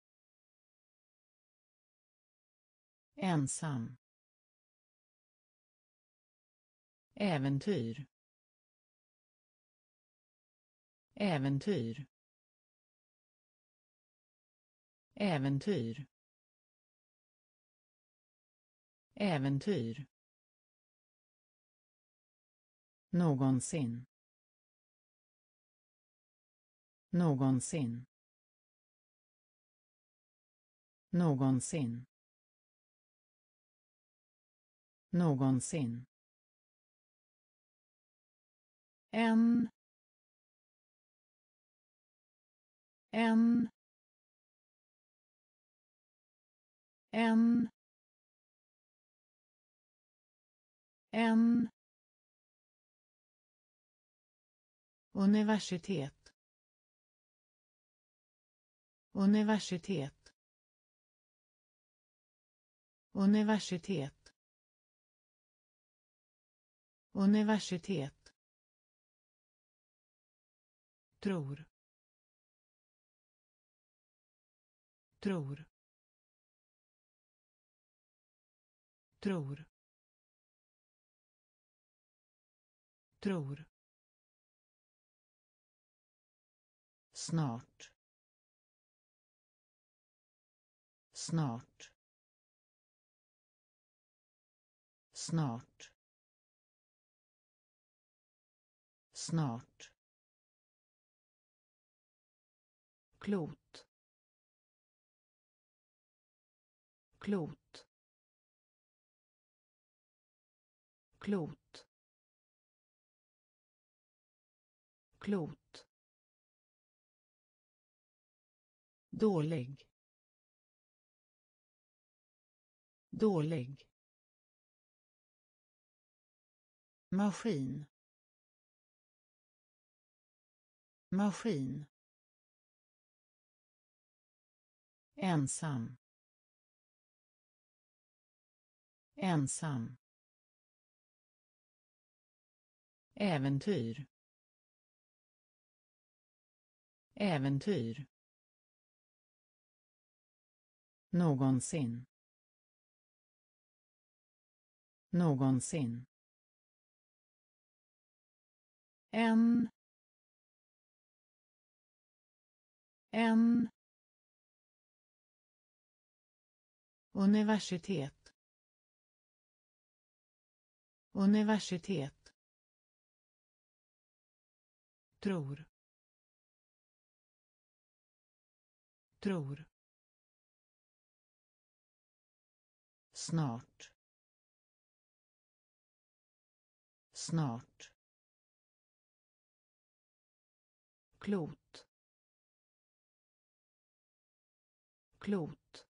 ensam, äventyr, äventyr, äventyr, äventyr, någonsin, någonsin, någonsin, någonsin, en, en, en, en, universitet, universitet, universitet, universitet, tror, tror, tror, tror, snart, snart, snart, snart, klot, klot, klot, klot, dålig, dålig, maskin, maskin, ensam, ensam, äventyr, äventyr, någonsin, någonsin, en, en, universitet, universitet, tror, tror, snart, snart, klot, klot,